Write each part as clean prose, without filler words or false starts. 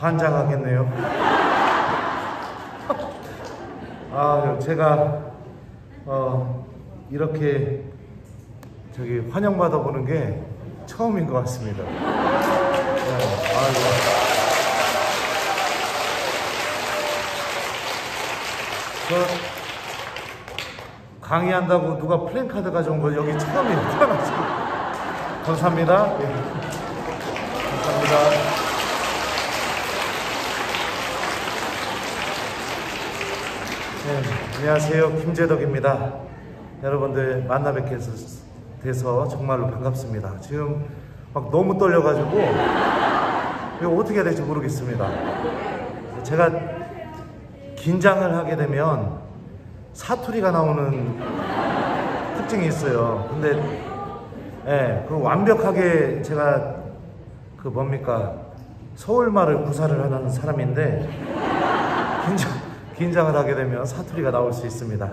환장하겠네요. 제가 이렇게 환영받아 보는 게 처음인 것 같습니다. 강의한다고 누가 플랜카드 가져온 거 여기 처음이에요. 감사합니다. 네. 감사합니다. 네, 안녕하세요. 김재덕입니다. 여러분들 만나 뵙게 돼서 정말로 반갑습니다. 지금 막 너무 떨려가지고 이거 어떻게 해야 될지 모르겠습니다. 제가 긴장을 하게 되면 사투리가 나오는 특징이 있어요. 근데 그 완벽하게 제가 서울말을 구사를 하는 사람인데 긴장을 하게 되면 사투리가 나올 수 있습니다.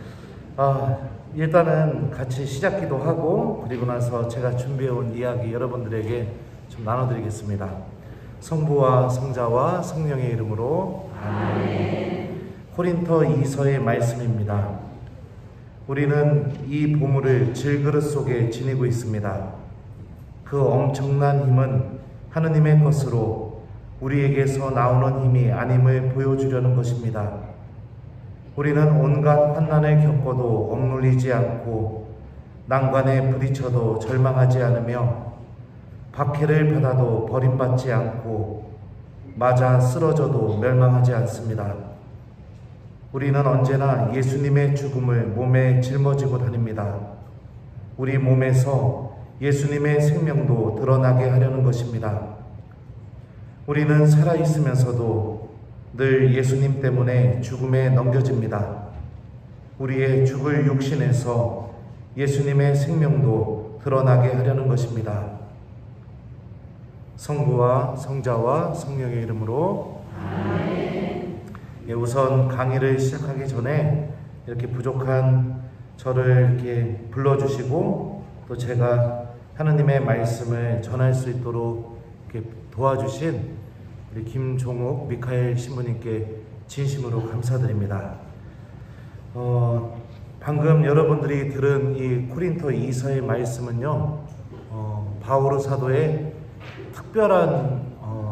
일단은 같이 시작기도 하고 그리고 나서 제가 준비해온 이야기 여러분들에게 좀 나눠드리겠습니다. 성부와 성자와 성령의 이름으로 아멘. 코린토 2서의 말씀입니다. 우리는 이 보물을 질그릇 속에 지니고 있습니다. 그 엄청난 힘은 하느님의 것으로 우리에게서 나오는 힘이 아님을 보여주려는 것입니다. 우리는 온갖 환난을 겪어도 억눌리지 않고 난관에 부딪혀도 절망하지 않으며 박해를 받아도 버림받지 않고 맞아 쓰러져도 멸망하지 않습니다. 우리는 언제나 예수님의 죽음을 몸에 짊어지고 다닙니다. 우리 몸에서 예수님의 생명도 드러나게 하려는 것입니다. 우리는 살아있으면서도 늘 예수님 때문에 죽음에 넘겨집니다. 우리의 죽을 육신에서 예수님의 생명도 드러나게 하려는 것입니다. 성부와 성자와 성령의 이름으로 아멘. 우선 강의를 시작하기 전에 이렇게 부족한 저를 이렇게 불러주시고 또 제가 하느님의 말씀을 전할 수 있도록 이렇게 도와주신 우리 김종욱 미카엘 신부님께 진심으로 감사드립니다. 방금 여러분들이 들은 이 코린토 2서의 말씀은요, 바오로 사도의 특별한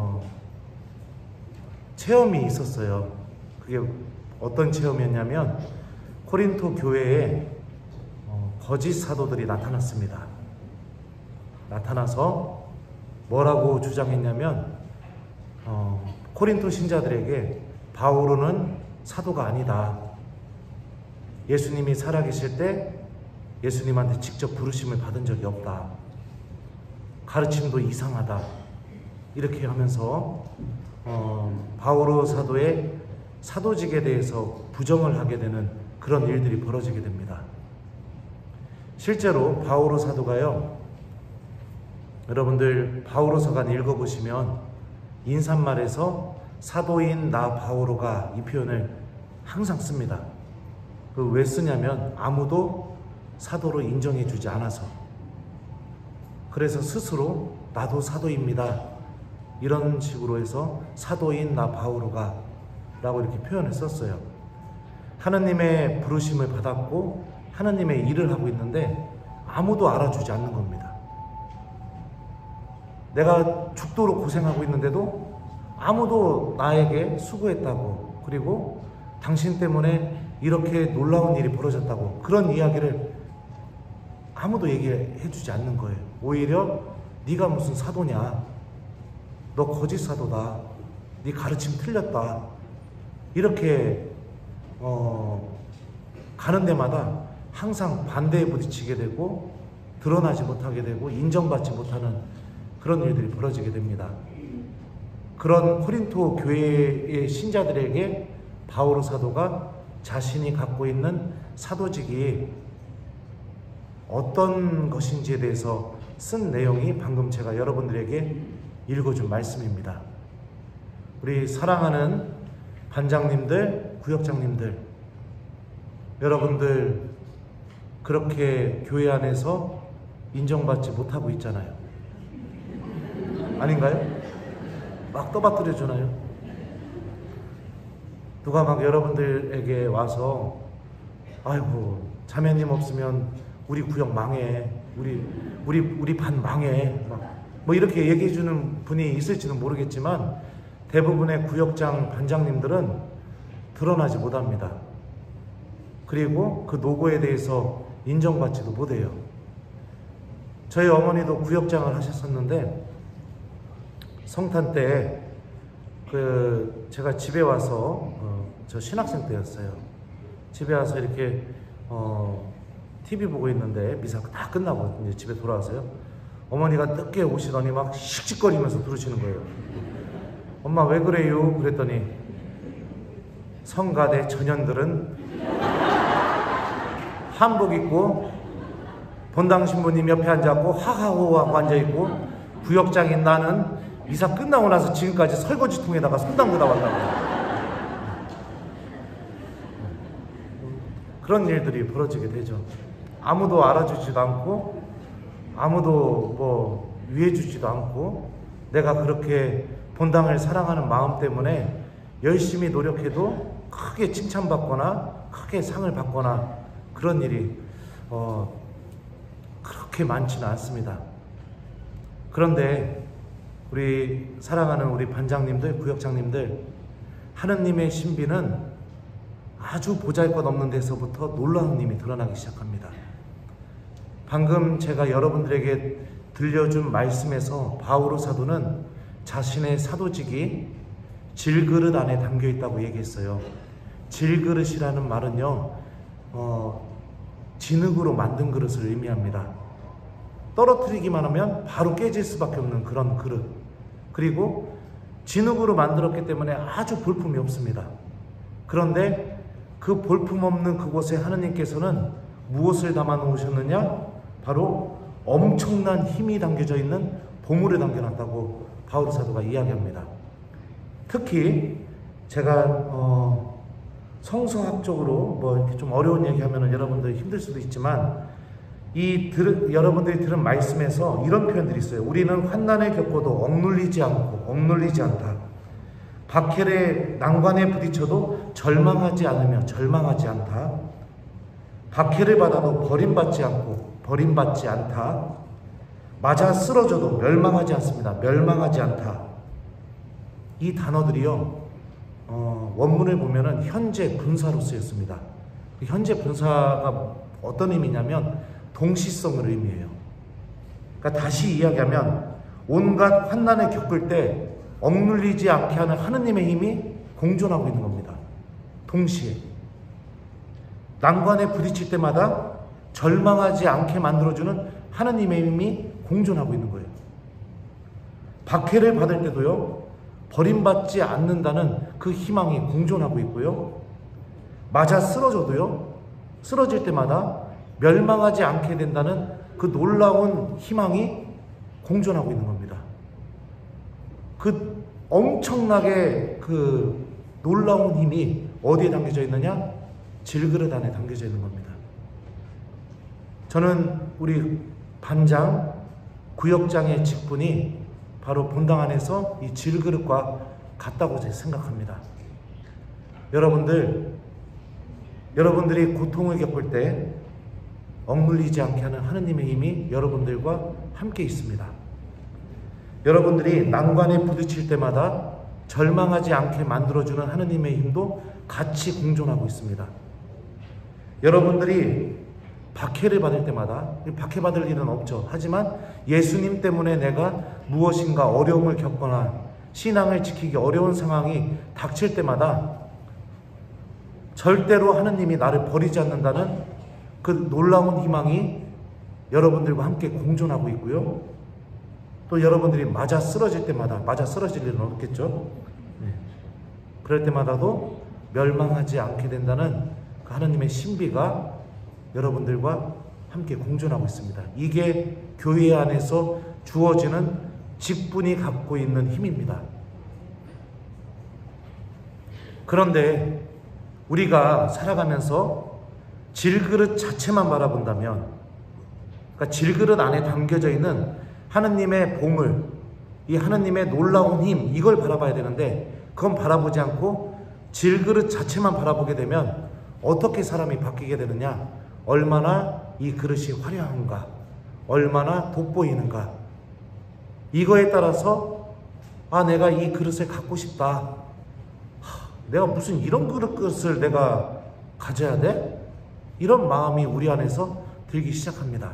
체험이 있었어요. 그게 어떤 체험이었냐면 코린토 교회에 거짓 사도들이 나타났습니다. 나타나서 뭐라고 주장했냐면 코린토 신자들에게 바오로는 사도가 아니다. 예수님이 살아계실 때 예수님한테 직접 부르심을 받은 적이 없다. 가르침도 이상하다. 이렇게 하면서 바오로 사도의 사도직에 대해서 부정을 하게 되는 그런 일들이 벌어지게 됩니다. 실제로 바오로 사도가요, 여러분들 바오로서가 읽어보시면 인사말에서 사도인 나 바오로가 이 표현을 항상 씁니다. 왜 쓰냐면 아무도 사도로 인정해주지 않아서, 그래서 스스로 나도 사도입니다 이런 식으로 해서 사도인 나 바오로가 라고 이렇게 표현을 썼어요. 하느님의 부르심을 받았고 하느님의 일을 하고 있는데 아무도 알아주지 않는 겁니다. 내가 죽도록 고생하고 있는데도 아무도 나에게 수고했다고, 그리고 당신 때문에 이렇게 놀라운 일이 벌어졌다고, 그런 이야기를 아무도 얘기해 주지 않는 거예요. 오히려 네가 무슨 사도냐, 너 거짓 사도다, 네 가르침 틀렸다, 이렇게 가는 데마다 항상 반대에 부딪히게 되고 드러나지 못하게 되고 인정받지 못하는 그런 일들이 벌어지게 됩니다. 그런 코린토 교회의 신자들에게 바오로 사도가 자신이 갖고 있는 사도직이 어떤 것인지에 대해서 쓴 내용이 방금 제가 여러분들에게 읽어준 말씀입니다. 우리 사랑하는 반장님들, 구역장님들, 여러분들 그렇게 교회 안에서 인정받지 못하고 있잖아요. 아닌가요? 막 떠받들여 주나요? 누가 막 여러분들에게 와서 아이고 자매님 없으면 우리 구역 망해, 우리 반 망해, 뭐 이렇게 얘기해 주는 분이 있을지는 모르겠지만 대부분의 구역장 반장님들은 드러나지 못합니다. 그리고 그 노고에 대해서 인정받지도 못해요. 저희 어머니도 구역장을 하셨었는데 성탄 때 제가 집에 와서 저 신학생 때였어요. 집에 와서 이렇게 TV 보고 있는데 미사가 다 끝나고 이제 집에 돌아와서요. 어머니가 늦게 오시더니 막 씩씩거리면서 들으시는 거예요. 엄마 왜 그래요? 그랬더니 성가대 전현들은 한복 입고 본당 신부님 옆에 앉아있고 하하호하고 앉아있고 구역장인 나는 미사 끝나고 나서 지금까지 설거지통에다가 손 담그다 왔다고. 그런 일들이 벌어지게 되죠. 아무도 알아주지도 않고 아무도 뭐 위해주지도 않고 내가 그렇게 본당을 사랑하는 마음 때문에 열심히 노력해도 크게 칭찬받거나 크게 상을 받거나 그런 일이 그렇게 많지는 않습니다. 그런데 우리 사랑하는 우리 반장님들, 구역장님들, 하느님의 신비는 아주 보잘것없는 데서부터 놀라운 힘이 드러나기 시작합니다. 방금 제가 여러분들에게 들려준 말씀에서 바오로 사도는 자신의 사도직이 질그릇 안에 담겨 있다고 얘기했어요. 질그릇이라는 말은요, 진흙으로 만든 그릇을 의미합니다. 떨어뜨리기만 하면 바로 깨질 수밖에 없는 그런 그릇. 그리고 진흙으로 만들었기 때문에 아주 볼품이 없습니다. 그런데 그 볼품없는 그곳에 하느님께서는 무엇을 담아 놓으셨느냐? 바로 엄청난 힘이 담겨져 있는 보물을 담겨놨다고 바오로 사도가 이야기합니다. 특히 제가 성서학적으로 뭐 이렇게 좀 어려운 얘기하면 여러분들 힘들 수도 있지만 여러분들이 들은 말씀에서 이런 표현들이 있어요. 우리는 환난을 겪어도 억눌리지 않다. 박해의 난관에 부딪혀도 절망하지 않다. 박해를 받아도 버림받지 않다. 맞아 쓰러져도 멸망하지 않다. 이 단어들이요, 원문을 보면은 현재 분사로 쓰였습니다. 현재 분사가 어떤 의미냐면 동시성을 의미해요. 그러니까 다시 이야기하면 온갖 환난을 겪을 때 억눌리지 않게 하는 하느님의 힘이 공존하고 있는 겁니다. 동시에 난관에 부딪힐 때마다 절망하지 않게 만들어주는 하느님의 힘이 공존하고 있는 거예요. 박해를 받을 때도요, 버림받지 않는다는 그 희망이 공존하고 있고요, 맞아 쓰러져도요, 쓰러질 때마다 멸망하지 않게 된다는 그 놀라운 희망이 공존하고 있는 겁니다. 그 엄청나게 그 놀라운 힘이 어디에 담겨져 있느냐? 질그릇 안에 담겨져 있는 겁니다. 저는 우리 반장, 구역장의 직분이 바로 본당 안에서 이 질그릇과 같다고 생각합니다. 여러분들이 고통을 겪을 때 억눌리지 않게 하는 하느님의 힘이 여러분들과 함께 있습니다. 여러분들이 난관에 부딪힐 때마다 절망하지 않게 만들어주는 하느님의 힘도 같이 공존하고 있습니다. 여러분들이 박해를 받을 때마다, 박해받을 일은 없죠. 하지만 예수님 때문에 내가 무엇인가 어려움을 겪거나 신앙을 지키기 어려운 상황이 닥칠 때마다 절대로 하느님이 나를 버리지 않는다는 그 놀라운 희망이 여러분들과 함께 공존하고 있고요. 또 여러분들이 맞아 쓰러질 때마다, 맞아 쓰러질 일은 없겠죠. 그럴 때마다도 멸망하지 않게 된다는 그 하느님의 신비가 여러분들과 함께 공존하고 있습니다. 이게 교회 안에서 주어지는 직분이 갖고 있는 힘입니다. 그런데 우리가 살아가면서 질그릇 자체만 바라본다면, 그러니까 질그릇 안에 담겨져 있는 하느님의 보물, 이 하나님의 놀라운 힘, 이걸 바라봐야 되는데 그건 바라보지 않고 질그릇 자체만 바라보게 되면 어떻게 사람이 바뀌게 되느냐? 얼마나 이 그릇이 화려한가? 얼마나 돋보이는가? 이거에 따라서 내가 이 그릇을 갖고 싶다. 내가 무슨 이런 그릇을 내가 가져야 돼? 이런 마음이 우리 안에서 들기 시작합니다.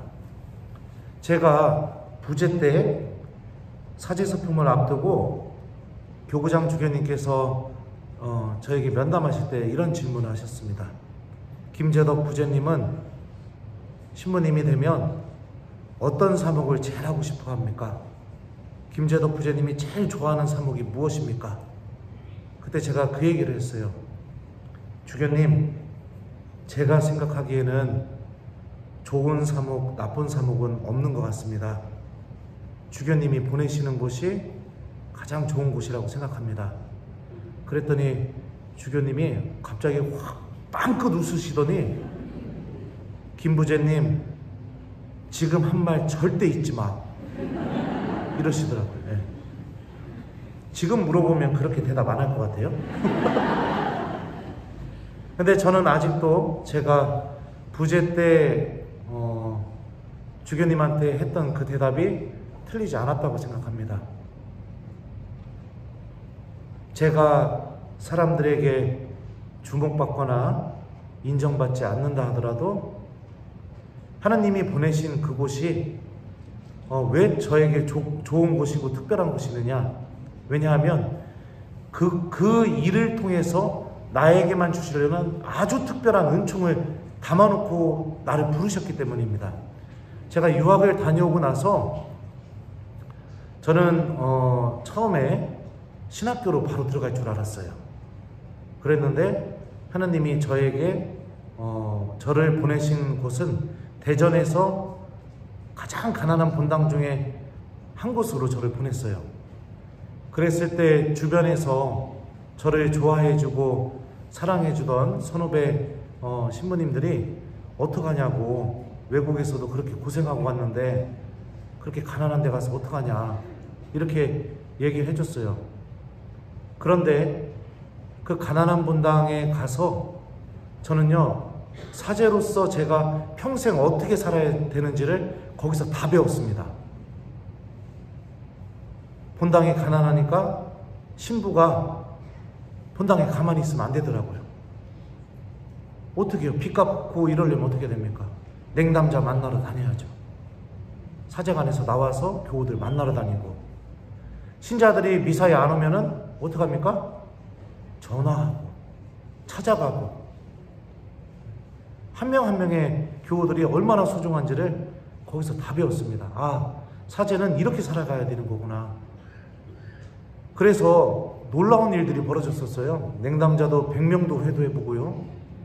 제가 부재 때 사제서품을 앞두고 교구장 주교님께서 저에게 면담하실 때 이런 질문을 하셨습니다. 김재덕 부재님은 신부님이 되면 어떤 사목을 제일 하고 싶어 합니까? 김재덕 부재님이 제일 좋아하는 사목이 무엇입니까? 그때 제가 그 얘기를 했어요. 주교님, 제가 생각하기에는 좋은 사목, 나쁜 사목은 없는 것 같습니다. 주교님이 보내시는 곳이 가장 좋은 곳이라고 생각합니다. 그랬더니 주교님이 갑자기 확 빵긋 웃으시더니 김부재님, 지금 한 말 절대 잊지 마. 이러시더라고요. 네. 지금 물어보면 그렇게 대답 안 할 것 같아요. 근데 저는 아직도 제가 부재 때 주교님한테 했던 그 대답이 틀리지 않았다고 생각합니다. 제가 사람들에게 주목받거나 인정받지 않는다 하더라도 하나님이 보내신 그곳이 왜 저에게 좋은 곳이고 특별한 곳이느냐? 왜냐하면 그 일을 통해서 나에게만 주시려는 아주 특별한 은총을 담아놓고 나를 부르셨기 때문입니다. 제가 유학을 다녀오고 나서 저는 처음에 신학교로 바로 들어갈 줄 알았어요. 그랬는데 하나님이 저에게 저를 보내신 곳은 대전에서 가장 가난한 본당 중에 한 곳으로 저를 보냈어요. 그랬을 때 주변에서 저를 좋아해주고 사랑해주던 선후배 신부님들이 어떡하냐고, 외국에서도 그렇게 고생하고 왔는데 그렇게 가난한 데 가서 어떡하냐, 이렇게 얘기를 해줬어요. 그런데 그 가난한 본당에 가서 저는요, 사제로서 제가 평생 어떻게 살아야 되는지를 거기서 다 배웠습니다. 본당이 가난하니까 신부가 본당에 가만히 있으면 안 되더라고요. 어떻게 해요? 빚 갚고 이러려면 어떻게 됩니까? 냉담자 만나러 다녀야죠. 사제관에서 나와서 교우들 만나러 다니고, 신자들이 미사에 안 오면은 어떡합니까? 전화하고 찾아가고, 한 명 한 명의 교우들이 얼마나 소중한지를 거기서 다 배웠습니다. 사제는 이렇게 살아가야 되는 거구나. 그래서 놀라운 일들이 벌어졌었어요. 냉담자도 100명도 회도해보고요.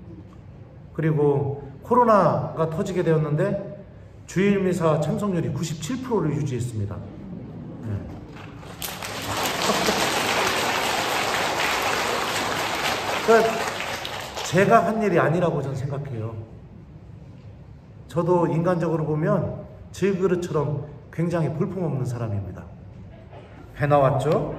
그리고 코로나가 터지게 되었는데 주일미사 참석률이 97%를 유지했습니다. 네. 그러니까 제가 한 일이 아니라고 저는 생각해요. 저도 인간적으로 보면 질그릇처럼 굉장히 볼품없는 사람입니다. 배 나왔죠?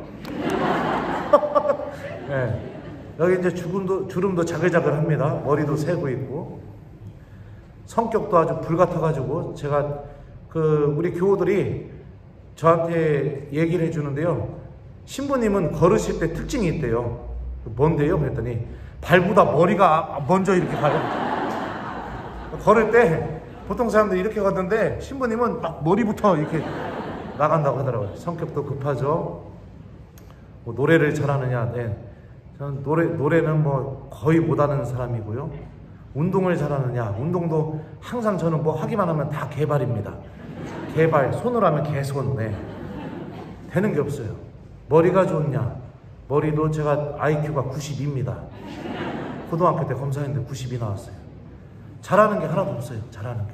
네. 여기 이제 주름도 자글자글합니다. 머리도 새고 있고, 성격도 아주 불같아가지고, 제가 우리 교우들이 저한테 얘기를 해주는데요. 신부님은 걸으실 때 특징이 있대요. 뭔데요? 그랬더니 발보다 머리가 먼저 이렇게 가요. 걸을 때 보통 사람들이 이렇게 걷는데 신부님은 막 머리부터 이렇게 나간다고 하더라고요. 성격도 급하죠. 뭐 노래를 잘하느냐? 네. 저는 노래는 뭐 거의 못하는 사람이고요. 운동을 잘하느냐? 운동도 항상 저는 뭐 하기만 하면 다 개발입니다. 개발, 손으로 하면 개손. 네. 되는 게 없어요. 머리가 좋냐? 머리도 제가 IQ가 92입니다. 고등학교 때 검사했는데 92 나왔어요. 잘하는 게 하나도 없어요. 잘하는 게.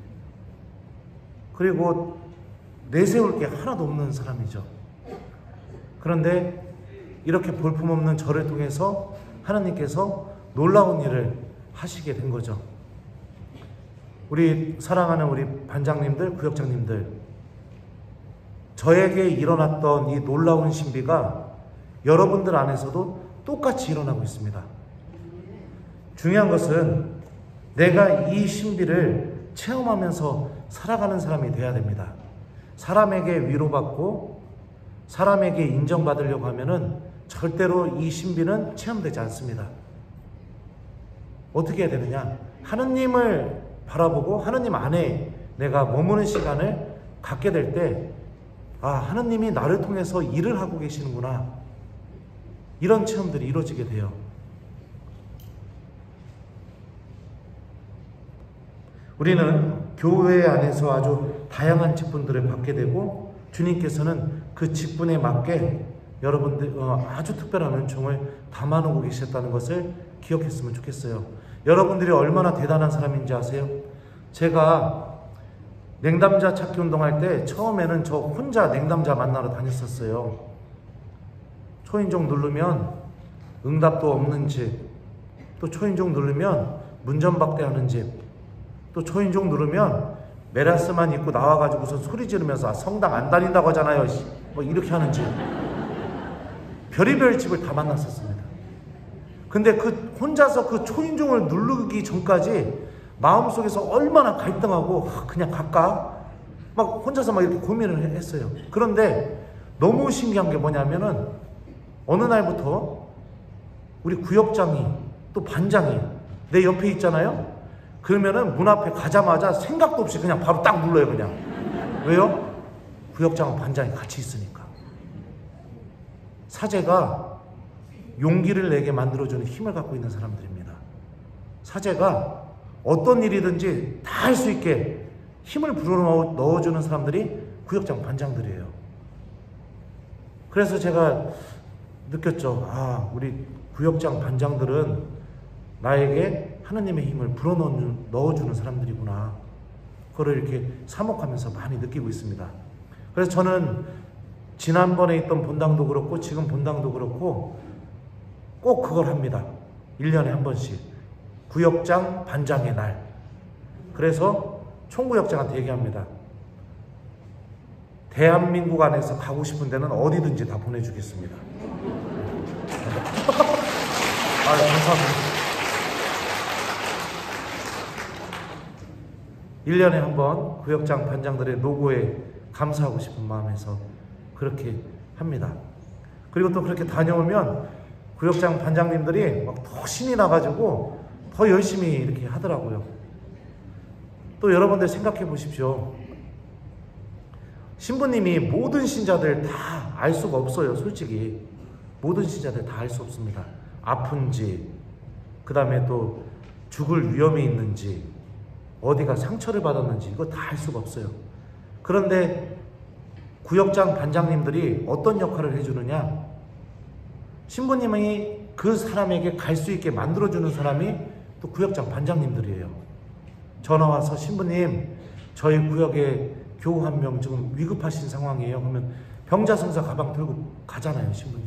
그리고 내세울 게 하나도 없는 사람이죠. 그런데 이렇게 볼품없는 저를 통해서 하나님께서 놀라운 일을 하시게 된 거죠. 우리 사랑하는 우리 반장님들, 구역장님들, 저에게 일어났던 이 놀라운 신비가 여러분들 안에서도 똑같이 일어나고 있습니다. 중요한 것은 내가 이 신비를 체험하면서 살아가는 사람이 되어야 됩니다. 사람에게 위로받고 사람에게 인정받으려고 하면은 절대로 이 신비는 체험되지 않습니다. 어떻게 해야 되느냐? 하느님을 바라보고 하느님 안에 내가 머무는 시간을 갖게 될 때, 아, 하느님이 나를 통해서 일을 하고 계시는구나. 이런 체험들이 이루어지게 돼요. 우리는 교회 안에서 아주 다양한 직분들을 받게 되고, 주님께서는 그 직분에 맞게 여러분들 아주 특별한 은총을 담아놓고 계셨다는 것을 기억했으면 좋겠어요. 여러분들이 얼마나 대단한 사람인지 아세요? 제가 냉담자 찾기 운동할 때 처음에는 저 혼자 냉담자 만나러 다녔었어요. 초인종 누르면 응답도 없는 집, 또 초인종 누르면 문전박대하는 집, 또 초인종 누르면 메라스만 입고 나와가지고서 소리 지르면서 성당 안 다닌다고 하잖아요. 뭐 이렇게 하는 집. 별의별 집을 다 만났었습니다. 근데 그 혼자서 그 초인종을 누르기 전까지 마음속에서 얼마나 갈등하고 그냥 갈까? 막 혼자서 막 이렇게 고민을 했어요. 그런데 너무 신기한 게 뭐냐면은 어느 날부터 우리 구역장이 또 반장이 내 옆에 있잖아요. 그러면은 문 앞에 가자마자 생각도 없이 그냥 바로 딱 눌러요. 그냥. 왜요? 구역장과 반장이 같이 있으니까. 사제가 용기를 내게 만들어주는 힘을 갖고 있는 사람들입니다. 사제가 어떤 일이든지 다 할 수 있게 힘을 불어넣어주는 사람들이 구역장 반장들이에요. 그래서 제가 느꼈죠. 아, 우리 구역장 반장들은 나에게 하느님의 힘을 불어넣어주는 사람들이구나. 그걸 이렇게 사목하면서 많이 느끼고 있습니다. 그래서 저는 지난번에 있던 본당도 그렇고 지금 본당도 그렇고 꼭 그걸 합니다. 1년에 한 번씩. 구역장 반장의 날. 그래서 총구역장한테 얘기합니다. 대한민국 안에서 가고 싶은 데는 어디든지 다 보내주겠습니다. 감사합니다. 1년에 한 번 구역장 반장들의 노고에 감사하고 싶은 마음에서 그렇게 합니다. 그리고 또 그렇게 다녀오면 구역장 반장님들이 막 더 신이 나가지고 더 열심히 이렇게 하더라고요. 또 여러분들 생각해 보십시오. 신부님이 모든 신자들 다 알 수가 없어요. 솔직히 모든 신자들 다 알 수 없습니다. 아픈지, 그 다음에 또 죽을 위험이 있는지, 어디가 상처를 받았는지 이거 다 알 수가 없어요. 그런데 구역장 반장님들이 어떤 역할을 해주느냐? 신부님이 그 사람에게 갈 수 있게 만들어주는 사람이 또 구역장 반장님들이에요. 전화 와서 신부님, 저희 구역에 교우 한 명 지금 위급하신 상황이에요. 그러면 병자성사 가방 들고 가잖아요, 신부님이.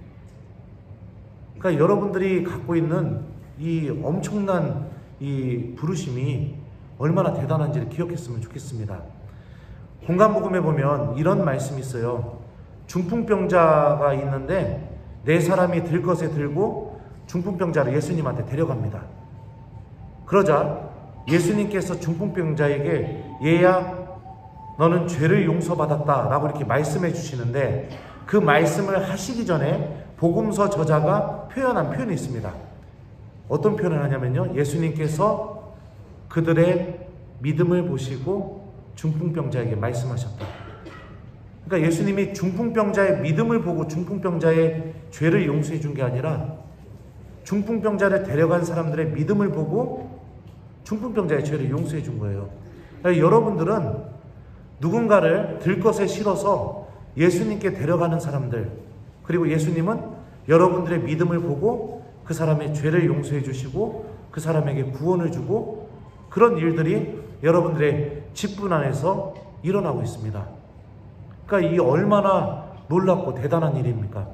그러니까 여러분들이 갖고 있는 이 엄청난 이 부르심이 얼마나 대단한지를 기억했으면 좋겠습니다. 공간복음에 보면 이런 말씀이 있어요. 중풍병자가 있는데 네 사람이 들 것에 들고 중풍병자를 예수님한테 데려갑니다. 그러자 예수님께서 중풍병자에게 얘야 너는 죄를 용서받았다 라고 이렇게 말씀해 주시는데, 그 말씀을 하시기 전에 복음서 저자가 표현한 표현이 있습니다. 어떤 표현을 하냐면요, 예수님께서 그들의 믿음을 보시고 중풍병자에게 말씀하셨다. 그러니까 예수님이 중풍병자의 믿음을 보고 중풍병자의 죄를 용서해 준 게 아니라 중풍병자를 데려간 사람들의 믿음을 보고 중풍병자의 죄를 용서해 준 거예요. 그러니까 여러분들은 누군가를 들 것에 실어서 예수님께 데려가는 사람들, 그리고 예수님은 여러분들의 믿음을 보고 그 사람의 죄를 용서해 주시고 그 사람에게 구원을 주고, 그런 일들이 여러분들의 직분 안에서 일어나고 있습니다. 그러니까 이 얼마나 놀랍고 대단한 일입니까?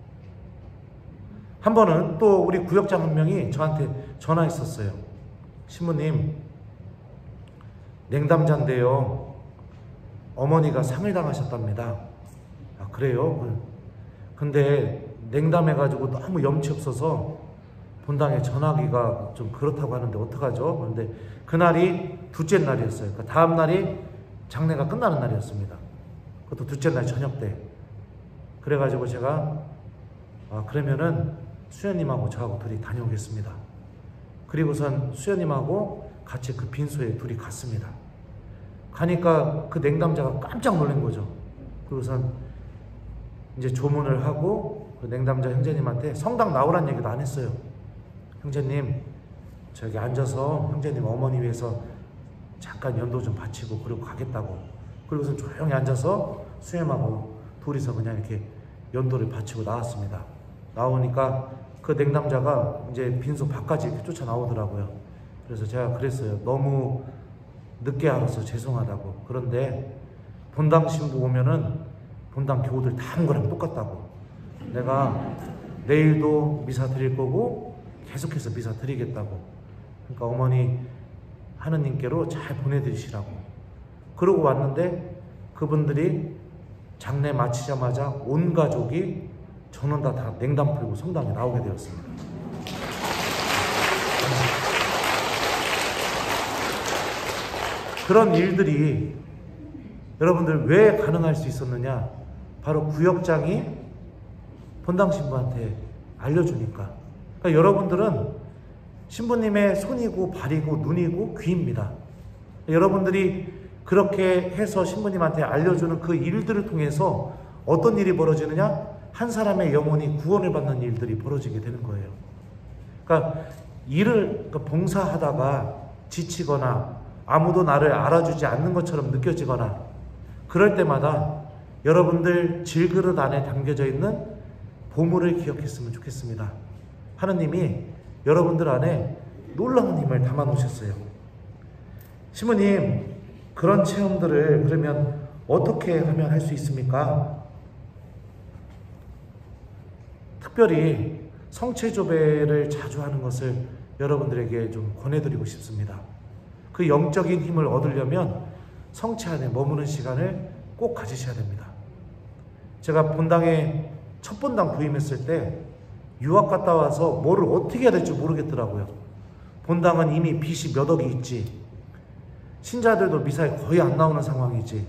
한 번은 또 우리 구역장 한 명이 저한테 어머니가 상을 당하셨답니다. 아, 그래요? 근데 냉담해가지고 너무 염치 없어서 본당에 전화하기가 좀 그렇다고 하는데 어떡하죠? 그런데 그날이 둘째 날이었어요. 그러니까 다음 날이 장례가 끝나는 날이었습니다. 그것도 둘째 날 저녁 때. 그래가지고 제가 그러면은 수연님하고 저하고 둘이 다녀오겠습니다. 그리고선 수연님하고 같이 그 빈소에 둘이 갔습니다. 가니까 그 냉담자가 깜짝 놀란 거죠. 그리고선 이제 조문을 하고 그 냉담자 형제님한테 성당 나오란 얘기도 안 했어요. 형제님, 저기 앉아서 형제님 어머니 위해서 잠깐 연도 좀 바치고 그리고 가겠다고. 그리고선 조용히 앉아서 수염하고 둘이서 그냥 이렇게 연도를 바치고 나왔습니다. 나오니까 그 냉담자가 이제 빈소 밖까지 이렇게 쫓아 나오더라고요. 그래서 제가 그랬어요. 너무 늦게 알아서 죄송하다고. 그런데 본당 신부 오면은 본당 교우들 다 한 거랑 똑같다고. 내가 내일도 미사 드릴 거고 계속해서 미사 드리겠다고. 그러니까 어머니 하느님께로 잘 보내드리시라고. 그러고 왔는데 그분들이 장례 마치자마자 온 가족이 저는 다 냉담 풀고 성당에 나오게 되었습니다. 그런 일들이 여러분들 왜 가능할 수 있었느냐? 바로 구역장이 본당 신부한테 알려주니까. 그러니까 여러분들은 신부님의 손이고 발이고 눈이고 귀입니다. 여러분들이 그렇게 해서 신부님한테 알려주는 그 일들을 통해서 어떤 일이 벌어지느냐? 한 사람의 영혼이 구원을 받는 일들이 벌어지게 되는 거예요. 그러니까 봉사하다가 지치거나 아무도 나를 알아주지 않는 것처럼 느껴지거나 그럴 때마다 여러분들 질그릇 안에 담겨져 있는 보물을 기억했으면 좋겠습니다. 하느님이 여러분들 안에 놀라운 힘을 담아 놓으셨어요. 신부님, 그런 체험들을 그러면 어떻게 하면 할 수 있습니까? 특별히 성체조배를 자주 하는 것을 여러분들에게 좀 권해드리고 싶습니다. 그 영적인 힘을 얻으려면 성체 안에 머무는 시간을 꼭 가지셔야 됩니다. 제가 본당에 첫 본당 부임했을 때 유학 갔다 와서 뭐를 어떻게 해야 될지 모르겠더라고요. 본당은 이미 빚이 몇 억이 있지. 신자들도 미사에 거의 안 나오는 상황이지.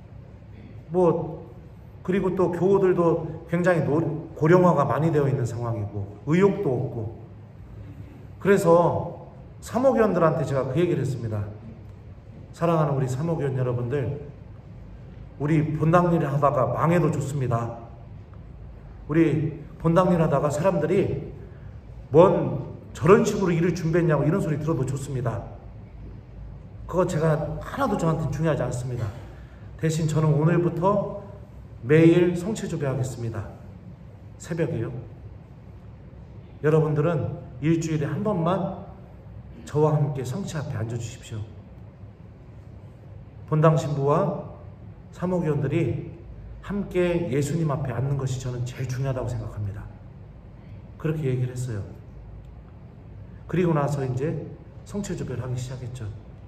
그리고 또 교우들도 굉장히 고령화가 많이 되어 있는 상황이고 의욕도 없고. 그래서 사모교원들한테 제가 그 얘기를 했습니다. 사랑하는 우리 사모교원 여러분들, 우리 본당 일 하다가 망해도 좋습니다. 우리 본당 일 하다가 사람들이 저런 식으로 일을 준비했냐고 이런 소리 들어도 좋습니다. 그거 제가 하나도 저한테 중요하지 않습니다. 대신 저는 오늘부터 매일 성체조배 하겠습니다. 새벽에요. 여러분들은 일주일에 한 번만 저와 함께 성체 앞에 앉아주십시오. 본당 신부와 사모교원들이 함께 예수님 앞에 앉는 것이 저는 제일 중요하다고 생각합니다. 그렇게 얘기를 했어요. 그리고 나서 이제 성체조배를 하기 시작했죠.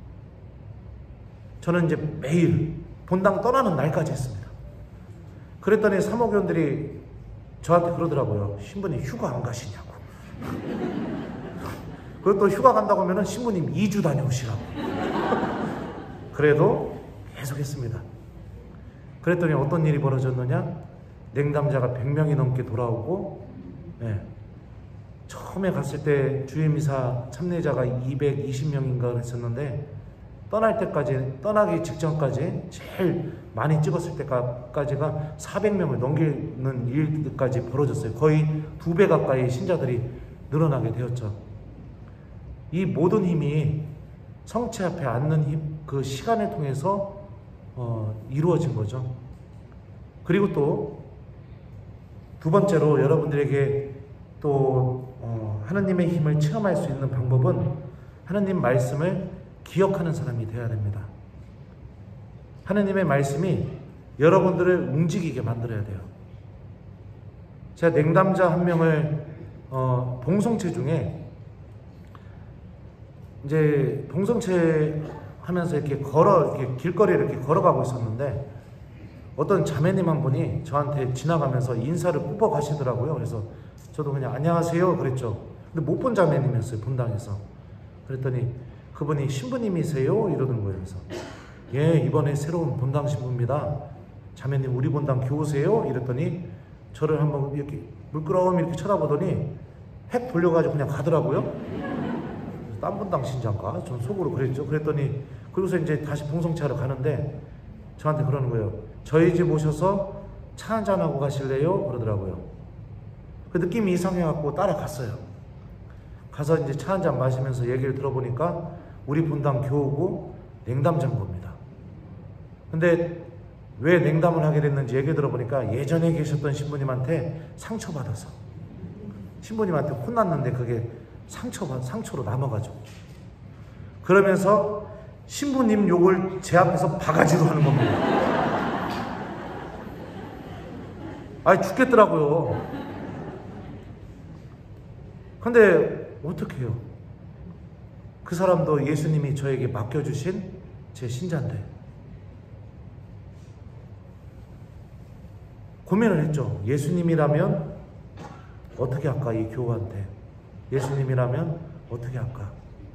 저는 이제 매일 본당 떠나는 날까지 했습니다. 그랬더니 사모교원들이 저한테 그러더라고요. 신부님 휴가 안 가시냐고. 그리고 또 휴가 간다고 하면 신부님 2주 다녀오시라고. 그래도 계속 했습니다. 그랬더니 어떤 일이 벌어졌느냐? 냉담자가 100명이 넘게 돌아오고, 처음에 갔을 때 주일미사 참례자가 220명인가 했었는데, 떠나기 직전까지 제일 많이 찍었을 때까지가 400명을 넘기는 일까지 벌어졌어요. 거의 2배 가까이 신자들이 늘어나게 되었죠. 이 모든 힘이 성체 앞에 앉는 힘, 그 시간을 통해서 이루어진 거죠. 그리고 또 두 번째로 여러분들에게 또 하나님의 힘을 체험할 수 있는 방법은 하나님 말씀을 기억하는 사람이 되어야 됩니다. 하나님의 말씀이 여러분들을 움직이게 만들어야 돼요. 제가 냉담자 한 명을 봉성체 중에 이제 봉성체 하면서 이렇게 길거리를 이렇게 걸어가고 있었는데 어떤 자매님 한 분이 저한테 지나가면서 인사를 뿜어 가시더라고요. 그래서 저도 그냥 안녕하세요 그랬죠. 근데 못 본 자매님이었어요, 본당에서. 그랬더니 그분이 신부님이세요? 이러는 거예요. 그래서 예, 이번에 새로운 본당 신부입니다. 자매님 우리 본당 교우세요? 이랬더니 저를 한번 이렇게 물끄러미 이렇게 쳐다보더니 획 돌려가지고 그냥 가더라고요. 딴 본당 신자인가? 전 속으로 그랬죠. 그랬더니 그러고서 이제 다시 봉성체하러 가는데 저한테 그러는 거예요. 저희 집 오셔서 차 한잔하고 가실래요? 그러더라고요. 그 느낌이 이상해갖고 따라갔어요. 가서 이제 차 한잔 마시면서 얘기를 들어보니까 우리 본당 교우고 냉담장로입니다. 근데 왜 냉담을 하게 됐는지 얘기 들어보니까 예전에 계셨던 신부님한테 상처받아서 신부님한테 혼났는데 그게 상처로 남아가지고 그러면서 신부님 욕을 제 앞에서 바가지로 하는 겁니다. 아이 죽겠더라고요. 근데 어떻게 해요? 그 사람도 예수님이 저에게 맡겨주신 제 신자인데 고민을 했죠. 예수님이라면 어떻게 할까? 이 교우한테 예수님이라면 어떻게 할까?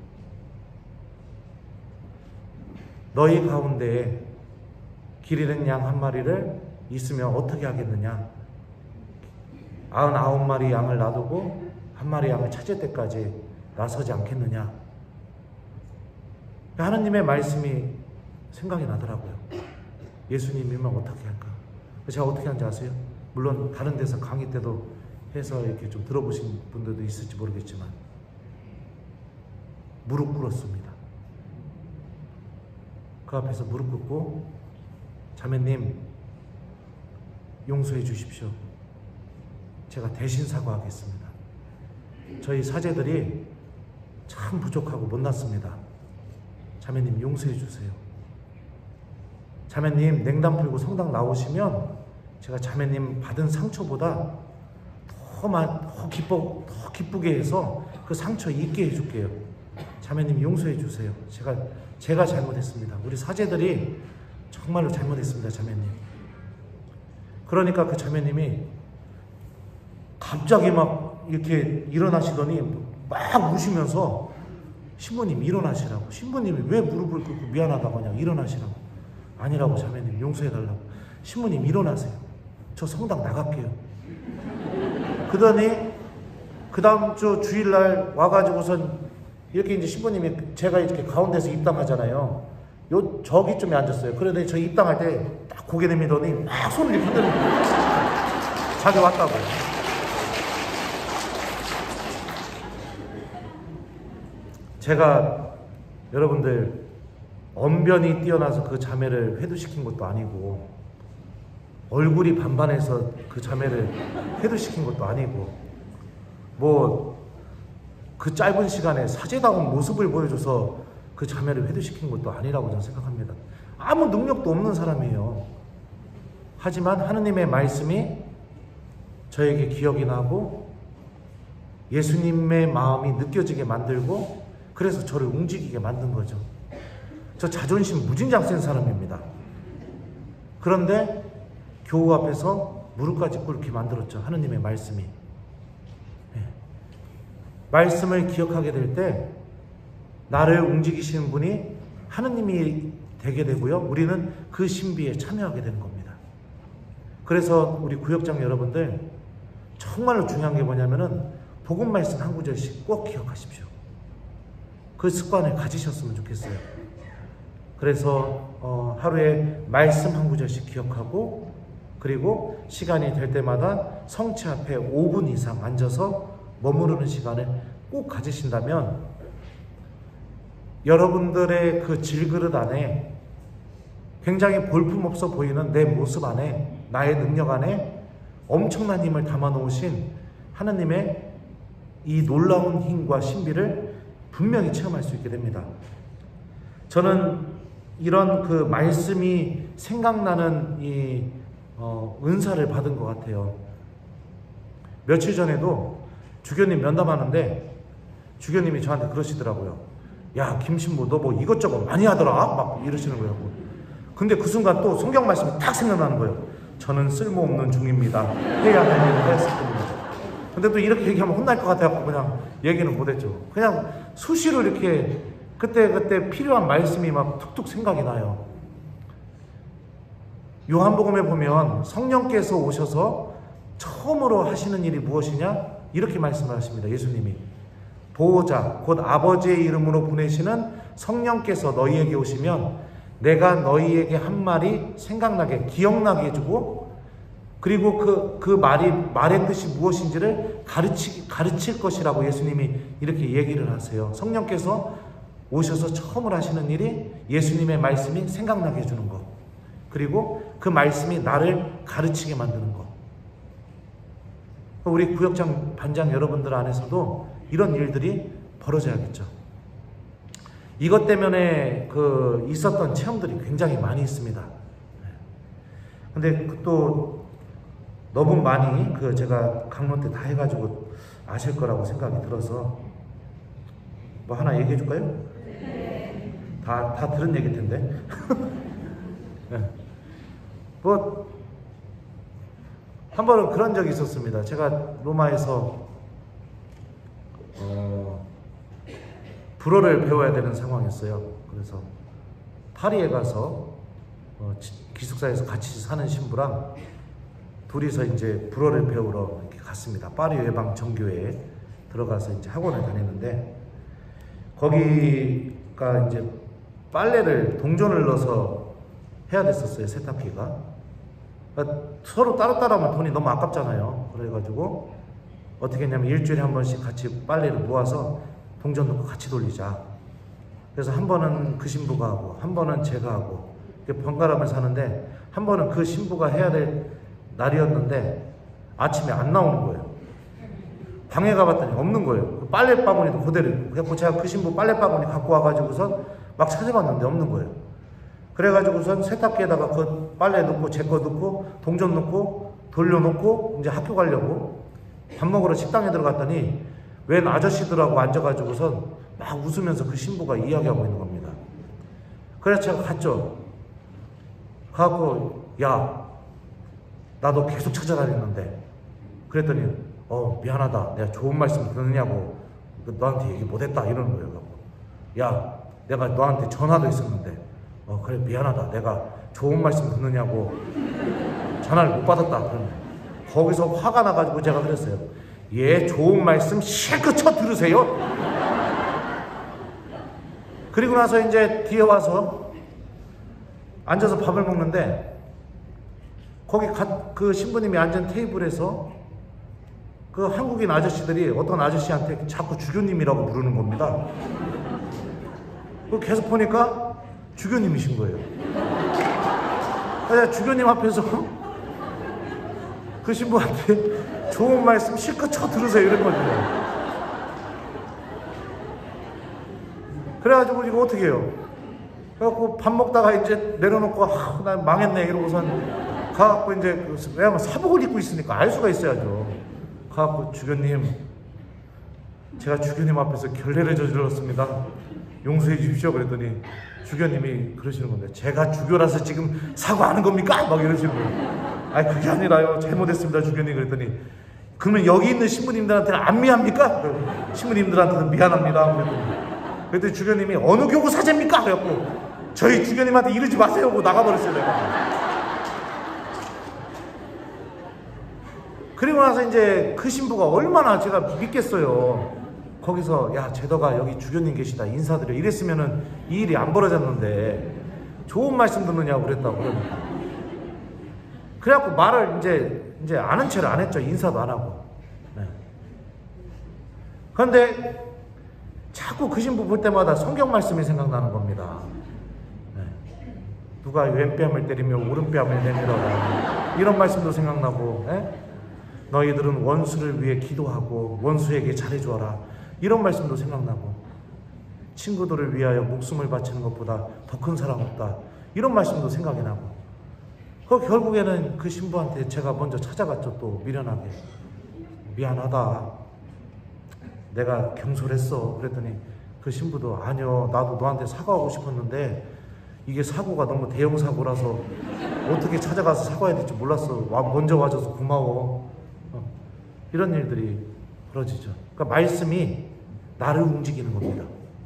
너희 가운데 길 잃은 양 한 마리를 있으면 어떻게 하겠느냐? 99마리 양을 놔두고 한 마리 양을 찾을 때까지 나서지 않겠느냐? 하나님의 말씀이 생각이 나더라고요. 예수님이면 어떻게 할까? 제가 어떻게 하는지 아세요? 물론 다른 데서 강의 때도 해서 이렇게 좀 들어보신 분들도 있을지 모르겠지만 무릎 꿇었습니다. 그 앞에서 무릎 꿇고 자매님 용서해 주십시오. 제가 대신 사과하겠습니다. 저희 사제들이 참 부족하고 못났습니다. 자매님 용서해 주세요. 자매님 냉담 풀고 성당 나오시면 제가 자매님 받은 상처보다 더 기쁘게 해서 그 상처 잊게 해줄게요. 자매님 용서해 주세요. 제가 잘못했습니다. 우리 사제들이 정말로 잘못했습니다. 자매님. 그러니까 그 자매님이 갑자기 막 이렇게 일어나시더니 막 우시면서 신부님 일어나시라고. 신부님이 왜 무릎을 꿇고 미안하다고 하냐고. 일어나시라고. 아니라고 자매님 용서해달라고. 신부님 일어나세요. 저 성당 나갈게요. 그러더니 그 다음 주 주일날 와가지고선 이렇게 이제 신부님이 제가 이렇게 가운데서 입당하잖아요. 저기쯤에 앉았어요. 그러더니 저 입당할 때 딱 고개 내미더니 막 손을 이렇게 흔드는 거예요. 자기 왔다고. 제가 여러분들 언변이 뛰어나서 그 자매를 회두시킨 것도 아니고 얼굴이 반반해서 그 자매를 회두시킨 것도 아니고 뭐 그 짧은 시간에 사제다운 모습을 보여줘서 그 자매를 회두시킨 것도 아니라고 저는 생각합니다. 아무 능력도 없는 사람이에요. 하지만 하느님의 말씀이 저에게 기억이 나고 예수님의 마음이 느껴지게 만들고 그래서 저를 움직이게 만든 거죠. 저 자존심 무진장 센 사람입니다. 그런데 교우 앞에서 무릎까지 꿇게 만들었죠. 하느님의 말씀이. 네. 말씀을 기억하게 될 때 나를 움직이시는 분이 하느님이 되게 되고요. 우리는 그 신비에 참여하게 되는 겁니다. 그래서 우리 구역장 여러분들 정말로 중요한 게 뭐냐면은 복음 말씀 한 구절씩 꼭 기억하십시오. 그 습관을 가지셨으면 좋겠어요. 그래서 하루에 말씀 한 구절씩 기억하고 그리고 시간이 될 때마다 성체 앞에 5분 이상 앉아서 머무르는 시간을 꼭 가지신다면 여러분들의 그 질그릇 안에 굉장히 볼품없어 보이는 내 모습 안에 나의 능력 안에 엄청난 힘을 담아 놓으신 하나님의 이 놀라운 힘과 신비를 분명히 체험할 수 있게 됩니다. 저는 이런 그 말씀이 생각나는 이 은사를 받은 것 같아요. 며칠 전에도 주교님 면담하는데 주교님이 저한테 그러시더라고요. 야, 김신부 너 뭐 이것저것 많이 하더라? 막 이러시는 거예요. 근데 그 순간 또 성경 말씀이 탁 생각나는 거예요. 저는 쓸모없는 종입니다. 해야 할 일을 했을 뿐입니다. 근데 또 이렇게 얘기하면 혼날 것 같아서 그냥 얘기는 못했죠. 그냥 수시로 이렇게 그때 필요한 말씀이 막 툭툭 생각이 나요. 요한복음에 보면 성령께서 오셔서 처음으로 하시는 일이 무엇이냐? 이렇게 말씀을 하십니다. 예수님이 보호자 곧 아버지의 이름으로 보내시는 성령께서 너희에게 오시면 내가 너희에게 한 말이 생각나게 기억나게 해주고 그리고 그 말의 뜻이 무엇인지를 가르칠 것이라고 예수님이 이렇게 얘기를 하세요. 성령께서 오셔서 처음으로 하시는 일이 예수님의 말씀이 생각나게 해주는 것, 그리고 그 말씀이 나를 가르치게 만드는 것. 우리 구역장 반장 여러분들 안에서도 이런 일들이 벌어져야겠죠. 이것 때문에 있었던 체험들이 굉장히 많이 있습니다. 근데 또 너무 많이 제가 강론 때 다 해가지고 아실 거라고 생각이 들어서 뭐 하나 얘기해 줄까요? 네. 다 들은 얘기일 텐데. 네. 뭐 한 번은 그런 적이 있었습니다. 제가 로마에서 불어를 배워야 되는 상황이었어요. 그래서 파리에 가서 기숙사에서 같이 사는 신부랑 둘이서 이제 불어를 배우러 이렇게 갔습니다. 파리 외방 정교회에 들어가서 이제 학원을 다녔는데 거기가 이제 빨래를 동전을 넣어서 해야 됐었어요. 세탁기가. 그러니까 서로 따로따로 하면 돈이 너무 아깝잖아요. 그래가지고 어떻게 했냐면 일주일에 한 번씩 같이 빨래를 모아서 동전 넣고 같이 돌리자. 그래서 한 번은 그 신부가 하고 한 번은 제가 하고 이렇게 번갈아가면서 하는데 한 번은 그 신부가 해야 될 날이었는데 아침에 안 나오는 거예요. 방에 가봤더니 없는 거예요. 빨래 바구니도 그대로. 그래서 제가 그 신부 빨래 바구니 갖고 와가지고선 막 찾아봤는데 없는 거예요. 그래가지고선 세탁기에다가 그 빨래 넣고 제 거 넣고 동전 넣고 돌려놓고 이제 학교 가려고 밥 먹으러 식당에 들어갔더니 웬 아저씨들하고 앉아가지고선 막 웃으면서 그 신부가 이야기하고 있는 겁니다. 그래서 제가 갔죠. 가갖고 야, 나 너 계속 찾아다녔는데 그랬더니 미안하다. 내가 좋은 말씀 듣느냐고 너한테 얘기 못했다 이러는 거예요. 야, 내가 너한테 전화도 했었는데 그래 미안하다. 내가 좋은 말씀 듣느냐고 전화를 못 받았다. 그러면 거기서 화가 나가지고 제가 그랬어요. 예, 좋은 말씀 실컷 쳐 들으세요. 그리고 나서 이제 뒤에 와서 앉아서 밥을 먹는데 거기 그 신부님이 앉은 테이블에서 그 한국인 아저씨들이 어떤 아저씨한테 자꾸 주교님이라고 부르는 겁니다. 계속 보니까 주교님이신 거예요. 그래서 주교님 앞에서 그 신부한테 좋은 말씀 실컷 쳐 들으세요 이랬거든요. 그래가지고 이거 어떻게 해요? 그래갖고 밥 먹다가 이제 내려놓고 난 망했네 이러고선 가갖고 이제 왜냐면 사복을 입고 있으니까 알 수가 있어야죠. 가갖고 주교님, 제가 주교님 앞에서 결례를 저질렀습니다. 용서해 주십시오. 그랬더니 주교님이 그러시는 건데 제가 주교라서 지금 사과하는 겁니까? 막 이러시는 거예요. 아니 그게 아니라요. 잘못했습니다 주교님. 그랬더니 그러면 여기 있는 신부님들한테는 안 미안합니까? 신부님들한테는 미안합니다. 그랬더니 주교님이 어느 교구 사제입니까? 그래갖고 저희 주교님한테 이러지 마세요 하고 나가버렸어요. 내가. 그리고 나서 이제 그 신부가 얼마나 제가 믿겠어요. 거기서 야 제더가 여기 주교님 계시다 인사드려 이랬으면은 이 일이 안 벌어졌는데 좋은 말씀 듣느냐고 그랬다고 그러니까. 그래갖고 말을 이제 아는 체를 안 했죠. 인사도 안 하고. 네. 그런데 자꾸 그 신부 볼 때마다 성경 말씀이 생각나는 겁니다. 네. 누가 왼뺨을 때리며 오른뺨을 내밀어라 이런 말씀도 생각나고 네? 너희들은 원수를 위해 기도하고 원수에게 잘해주어라 이런 말씀도 생각나고 친구들을 위하여 목숨을 바치는 것보다 더 큰 사랑 없다 이런 말씀도 생각이 나고 결국에는 그 신부한테 제가 먼저 찾아갔죠. 또 미련하게 미안하다 내가 경솔했어. 그랬더니 그 신부도 아니요, 나도 너한테 사과하고 싶었는데 이게 사고가 너무 대형 사고라서 어떻게 찾아가서 사과해야 될지 몰랐어. 먼저 와줘서 고마워. 이런 일들이 벌어지죠. 그러니까 말씀이 나를 움직이는 겁니다.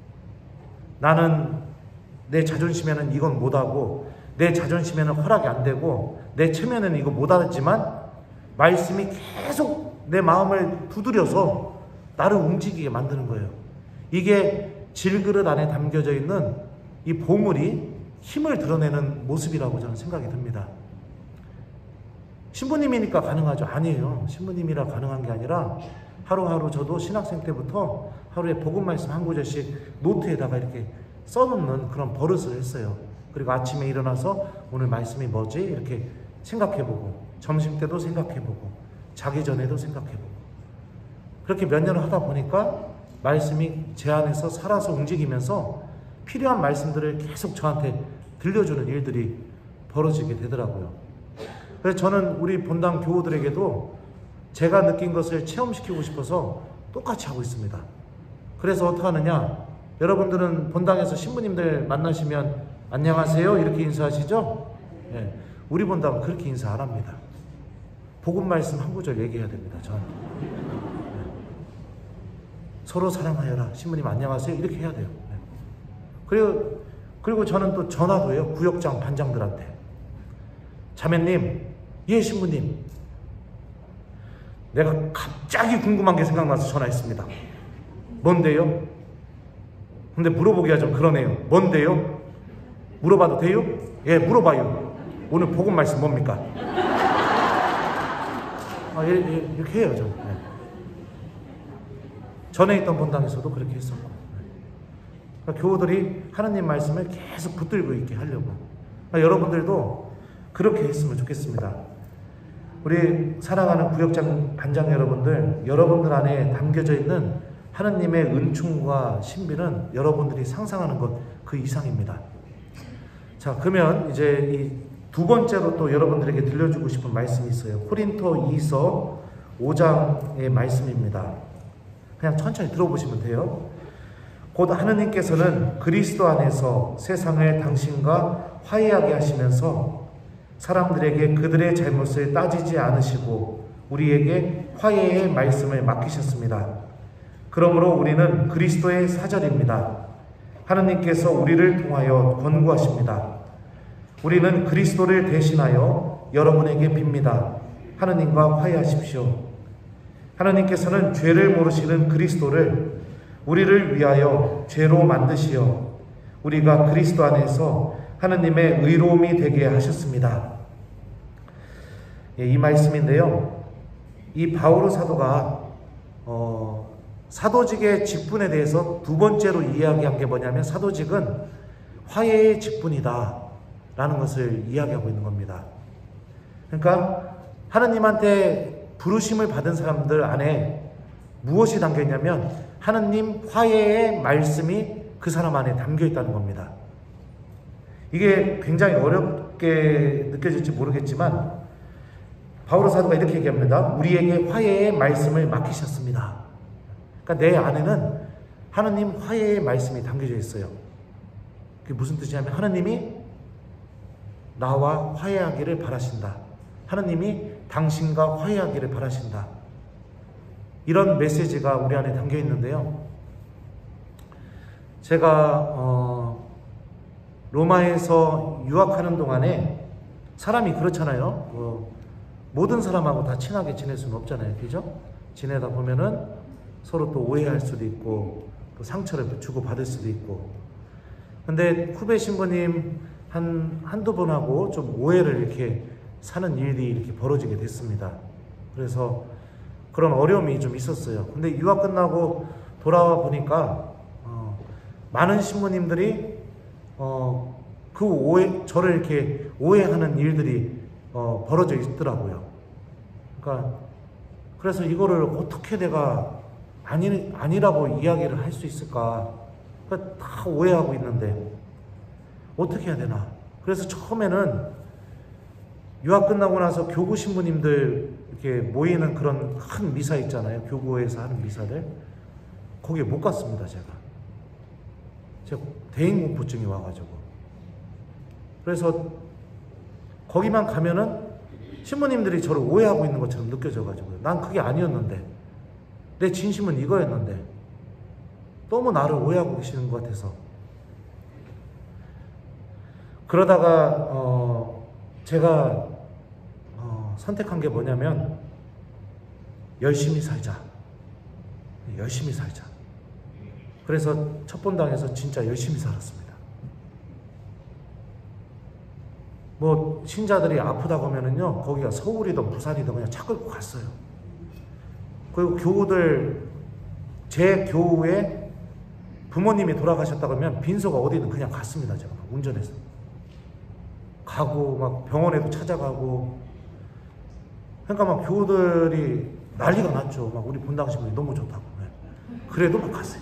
나는 내 자존심에는 이건 못하고, 내 자존심에는 허락이 안 되고, 내 체면에는 이거 못하지만 말씀이 계속 내 마음을 두드려서 나를 움직이게 만드는 거예요. 이게 질그릇 안에 담겨져 있는 이 보물이 힘을 드러내는 모습이라고 저는 생각이 듭니다. 신부님이니까 가능하죠? 아니에요. 신부님이라 가능한 게 아니라 하루하루 저도 신학생 때부터 하루에 복음 말씀 한 구절씩 노트에다가 이렇게 써놓는 그런 버릇을 했어요. 그리고 아침에 일어나서 오늘 말씀이 뭐지? 이렇게 생각해보고, 점심 때도 생각해보고, 자기 전에도 생각해보고, 그렇게 몇 년을 하다 보니까 말씀이 제 안에서 살아서 움직이면서 필요한 말씀들을 계속 저한테 들려주는 일들이 벌어지게 되더라고요. 그래서 저는 우리 본당 교우들에게도 제가 느낀 것을 체험시키고 싶어서 똑같이 하고 있습니다. 그래서 어떻게 하느냐, 여러분들은 본당에서 신부님들 만나시면 안녕하세요 이렇게 인사하시죠? 네. 우리 본당은 그렇게 인사 안 합니다. 복음 말씀 한 구절 얘기해야 됩니다. 저한테. 네. 서로 사랑하여라, 신부님 안녕하세요 이렇게 해야 돼요. 네. 그리고 저는 또 전화도 해요. 구역장 반장들한테. 자매님, 예 신부님, 내가 갑자기 궁금한 게 생각나서 전화했습니다. 뭔데요? 근데 물어보기가 좀 그러네요. 뭔데요? 물어봐도 돼요? 예, 물어봐요. 오늘 복음 말씀 뭡니까? 이렇게 해요, 좀. 네. 전에 있던 본당에서도 그렇게 했었고. 그러니까 교우들이 하나님 말씀을 계속 붙들고 있게 하려고. 그러니까 여러분들도 그렇게 했으면 좋겠습니다. 우리 사랑하는 구역장 반장 여러분들, 여러분들 안에 담겨져 있는 하나님의 은총과 신비는 여러분들이 상상하는 것 그 이상입니다. 자, 그러면 이제 이 두 번째로 또 여러분들에게 들려주고 싶은 말씀이 있어요. 코린토 2서 5장의 말씀입니다. 그냥 천천히 들어보시면 돼요. 곧 하느님께서는 그리스도 안에서 세상을 당신과 화해하게 하시면서 사람들에게 그들의 잘못을 따지지 않으시고 우리에게 화해의 말씀을 맡기셨습니다. 그러므로 우리는 그리스도의 사절입니다. 하느님께서 우리를 통하여 권고하십니다. 우리는 그리스도를 대신하여 여러분에게 빕니다. 하느님과 화해하십시오. 하느님께서는 죄를 모르시는 그리스도를 우리를 위하여 죄로 만드시어 우리가 그리스도 안에서 하느님의 의로움이 되게 하셨습니다. 이 말씀인데요. 이 바오로 사도가 사도직의 직분에 대해서 두 번째로 이야기한 게 뭐냐면 사도직은 화해의 직분이다 라는 것을 이야기하고 있는 겁니다. 그러니까 하느님한테 부르심을 받은 사람들 안에 무엇이 담겨 있냐면 하느님 화해의 말씀이 그 사람 안에 담겨 있다는 겁니다. 이게 굉장히 어렵게 느껴질지 모르겠지만 바오로 사도가 이렇게 얘기합니다. 우리에게 화해의 말씀을 맡기셨습니다. 그러니까 내 안에는 하느님 화해의 말씀이 담겨져 있어요. 그게 무슨 뜻이냐면 하느님이 나와 화해하기를 바라신다. 하느님이 당신과 화해하기를 바라신다. 이런 메시지가 우리 안에 담겨 있는데요. 제가 로마에서 유학하는 동안에 사람이 그렇잖아요. 모든 사람하고 다 친하게 지낼 수는 없잖아요. 그죠? 지내다 보면은 서로 또 오해할 수도 있고 또 상처를 주고 받을 수도 있고. 근데 후배 신부님 한두 번하고 좀 오해를 이렇게 사는 일이 이렇게 벌어지게 됐습니다. 그래서 그런 어려움이 좀 있었어요. 근데 유학 끝나고 돌아와 보니까 많은 신부님들이 저를 이렇게 오해하는 일들이 벌어져 있더라고요. 그러니까 그래서 이거를 어떻게 내가 아니라고 이야기를 할 수 있을까? 그러니까 다 오해하고 있는데 어떻게 해야 되나? 그래서 처음에는 유학 끝나고 나서 교구 신부님들 이렇게 모이는 그런 큰 미사 있잖아요. 교구에서 하는 미사들. 거기에 못 갔습니다, 제가. 대인공포증이 와가지고. 그래서 거기만 가면은 신부님들이 저를 오해하고 있는 것처럼 느껴져가지고, 난 그게 아니었는데, 내 진심은 이거였는데 너무 나를 오해하고 계시는 것 같아서. 그러다가 제가 선택한 게 뭐냐면, 열심히 살자. 열심히 살자. 그래서 첩본당에서 진짜 열심히 살았습니다. 뭐 신자들이 아프다고 하면은요, 거기가 서울이든 부산이든 그냥 차 끌고 갔어요. 그리고 교우들, 제 교우에 부모님이 돌아가셨다고 하면 빈소가 어디든 그냥 갔습니다. 제가 막 운전해서 가고, 막 병원에도 찾아가고. 그러니까 막 교우들이 난리가 났죠. 막 우리 본당 신부님 너무 좋다고. 그래도 막 갔어요.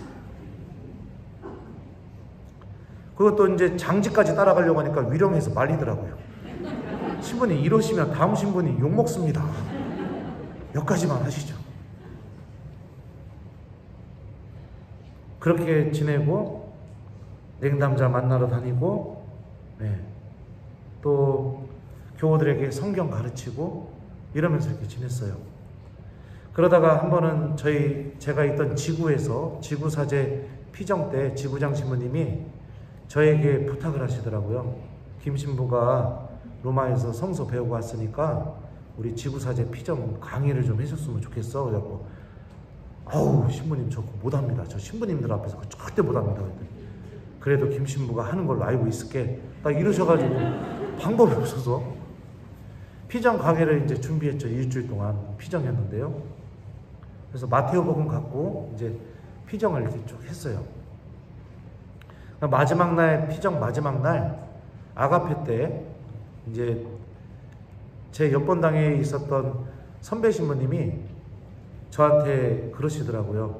그것도 이제 장지까지 따라가려고 하니까 위령해서 말리더라고요. 신부님 이러시면 다음 신부님 욕먹습니다. 여기까지만 하시죠. 그렇게 지내고, 냉담자 만나러 다니고, 또 교우들에게 성경 가르치고 이러면서 이렇게 지냈어요. 그러다가 한 번은 제가 있던 지구에서 지구사제 피정 때 지구장 신부님이 저에게 부탁을 하시더라고요. 김 신부가 로마에서 성서 배우고 왔으니까 우리 지구사제 피정 강의를 좀 해줬으면 좋겠어. 그래갖고, 아우 신부님 저 못합니다. 저 신부님들 앞에서 절대 못합니다. 그래도 김 신부가 하는 걸로 알고 있을게. 딱 이러셔가지고 방법이 없어서 피정 강의를 이제 준비했죠. 일주일 동안 피정했는데요. 그래서 마테오복음 갖고 이제 피정을 이렇게 쭉 했어요. 마지막 날, 피정 마지막 날 아가페 때 이제 제 옆번당에 있었던 선배 신부님이 저한테 그러시더라고요.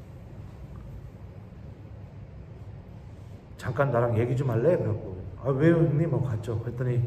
잠깐 나랑 얘기 좀 할래? 그래갖고, 아 왜요 형님? 하고 갔죠. 그랬더니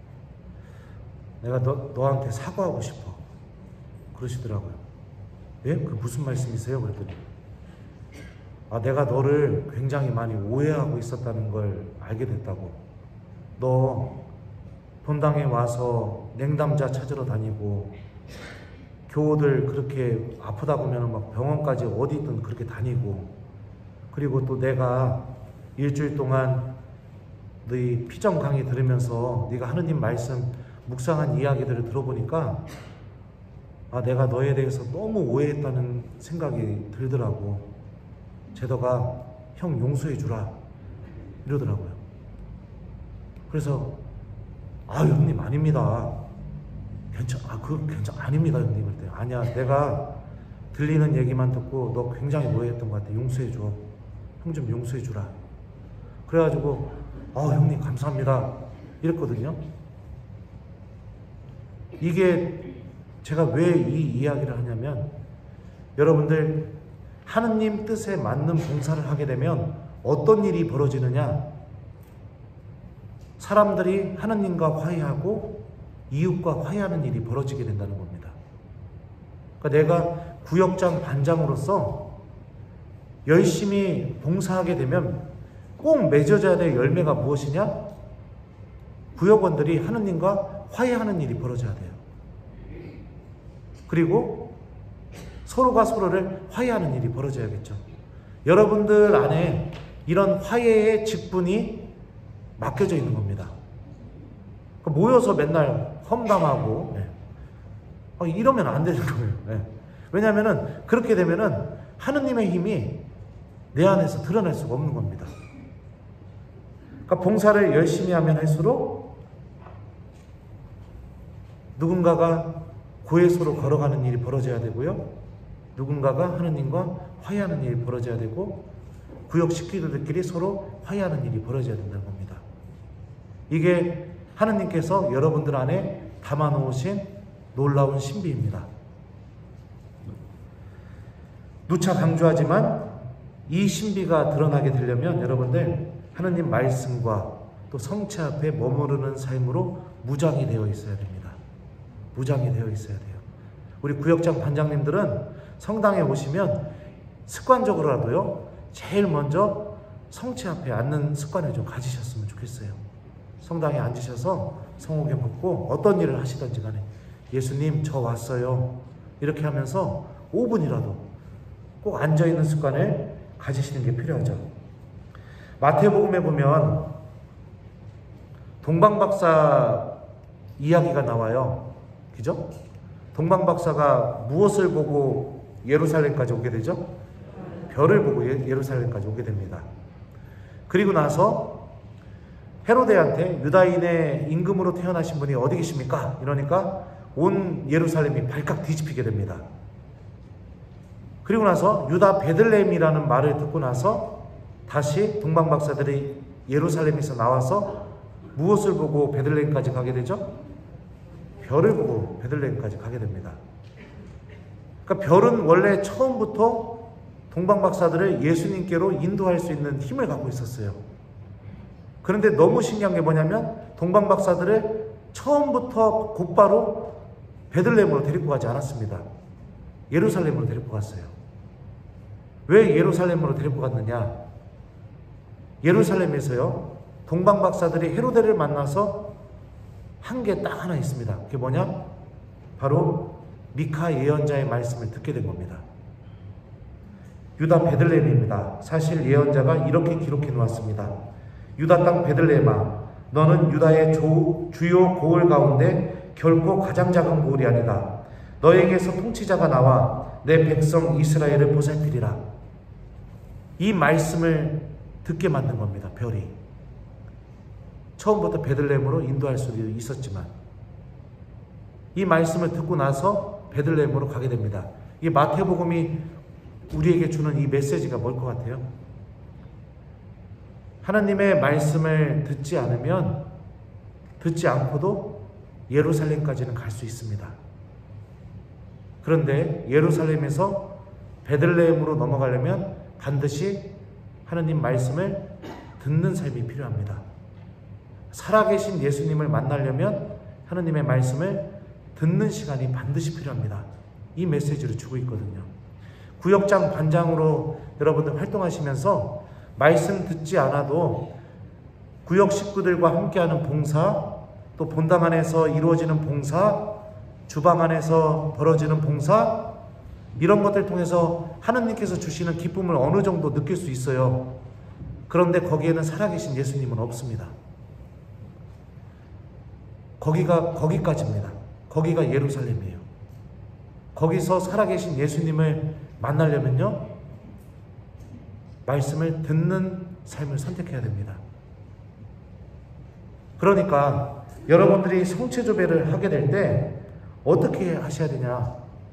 내가 너한테 사과하고 싶어. 그러시더라고요. 예? 그 무슨 말씀이세요? 그랬더니, 아 내가 너를 굉장히 많이 오해하고 있었다는 걸 알게 됐다고. 너 본당에 와서 냉담자 찾으러 다니고, 교우들 그렇게 아프다고 하면 막 병원까지 어디든 그렇게 다니고, 그리고 또 내가 일주일 동안 너희 피정 강의 들으면서 네가 하느님 말씀 묵상한 이야기들을 들어보니까, 아 내가 너에 대해서 너무 오해했다는 생각이 들더라고. 제도가 형 용서해 주라 이러더라고요. 그래서 아 형님 아닙니다. 아닙니다 형님. 그때 아니야 내가 들리는 얘기만 듣고 너 굉장히 오해했던 것 같아. 용서해 줘. 형 좀 용서해 주라. 그래가지고 아 형님 감사합니다 이랬거든요. 이게 제가 왜 이 이야기를 하냐면, 여러분들 하느님 뜻에 맞는 봉사를 하게 되면 어떤 일이 벌어지느냐, 사람들이 하느님과 화해하고 이웃과 화해하는 일이 벌어지게 된다는 겁니다. 그러니까 내가 구역장 반장으로서 열심히 봉사하게 되면 꼭 맺어져야 될 열매가 무엇이냐? 구역원들이 하느님과 화해하는 일이 벌어져야 돼요. 그리고 서로가 서로를 화해하는 일이 벌어져야겠죠. 여러분들 안에 이런 화해의 직분이 맡겨져 있는 겁니다. 모여서 맨날 험담하고 이러면 안 되는 거예요. 왜냐하면 그렇게 되면은 하느님의 힘이 내 안에서 드러날 수가 없는 겁니다. 그러니까 봉사를 열심히 하면 할수록 누군가가 고해소로 걸어가는 일이 벌어져야 되고요, 누군가가 하느님과 화해하는 일이 벌어져야 되고, 구역 식구들끼리 서로 화해하는 일이 벌어져야 된다는 겁니다. 이게 하느님께서 여러분들 안에 담아놓으신 놀라운 신비입니다. 누차 강조하지만 이 신비가 드러나게 되려면 여러분들 하느님 말씀과 또 성체 앞에 머무르는 삶으로 무장이 되어 있어야 됩니다. 무장이 되어 있어야 돼요. 우리 구역장 반장님들은 성당에 오시면 습관적으로라도요, 제일 먼저 성체 앞에 앉는 습관을 좀 가지셨으면 좋겠어요. 성당에 앉으셔서 성호경 듣고 어떤 일을 하시든지 간에 예수님 저 왔어요 이렇게 하면서 5분이라도 꼭 앉아있는 습관을 가지시는 게 필요하죠. 마태복음에 보면 동방박사 이야기가 나와요. 그죠? 동방박사가 무엇을 보고 예루살렘까지 오게 되죠? 별을 보고 예루살렘까지 오게 됩니다. 그리고 나서 헤로데한테 유다인의 임금으로 태어나신 분이 어디 계십니까? 이러니까 온 예루살렘이 발칵 뒤집히게 됩니다. 그리고 나서 유다 베들레헴이라는 말을 듣고 나서 다시 동방박사들이 예루살렘에서 나와서 무엇을 보고 베들레헴까지 가게 되죠? 별을 보고 베들레헴까지 가게 됩니다. 그러니까 별은 원래 처음부터 동방박사들을 예수님께로 인도할 수 있는 힘을 갖고 있었어요. 그런데 너무 신기한 게 뭐냐면 동방박사들을 처음부터 곧바로 베들레헴으로 데리고 가지 않았습니다. 예루살렘으로 데리고 갔어요. 왜 예루살렘으로 데리고 갔느냐? 예루살렘에서요, 동방박사들이 헤로데를 만나서 한 게 딱 하나 있습니다. 그게 뭐냐? 바로 미카 예언자의 말씀을 듣게 된 겁니다. 유다 베들레헴입니다. 사실 예언자가 이렇게 기록해 놓았습니다. 유다 땅 베들레헴아, 너는 유다의 주요 고을 가운데 결코 가장 작은 고을이 아니다. 너에게서 통치자가 나와 내 백성 이스라엘을 보살피리라. 이 말씀을 듣게 만든 겁니다. 별이. 처음부터 베들레헴으로 인도할 수도 있었지만 이 말씀을 듣고 나서 베들레헴으로 가게 됩니다. 이 마태복음이 우리에게 주는 이 메시지가 뭘 것 같아요? 하나님의 말씀을 듣지 않으면 듣지 않고도 예루살렘까지는 갈 수 있습니다. 그런데 예루살렘에서 베들레헴으로 넘어가려면 반드시 하나님 말씀을 듣는 삶이 필요합니다. 살아계신 예수님을 만나려면 하나님의 말씀을 듣는 시간이 반드시 필요합니다. 이 메시지를 주고 있거든요. 구역장 반장으로 여러분들 활동하시면서 말씀 듣지 않아도 구역 식구들과 함께하는 봉사, 또 본당 안에서 이루어지는 봉사, 주방 안에서 벌어지는 봉사, 이런 것들 통해서 하나님께서 주시는 기쁨을 어느 정도 느낄 수 있어요. 그런데 거기에는 살아계신 예수님은 없습니다. 거기까지입니다. 거기가 예루살렘이에요. 거기서 살아계신 예수님을 만나려면요, 말씀을 듣는 삶을 선택해야 됩니다. 그러니까 여러분들이 성체조배를 하게 될 때 어떻게 하셔야 되냐?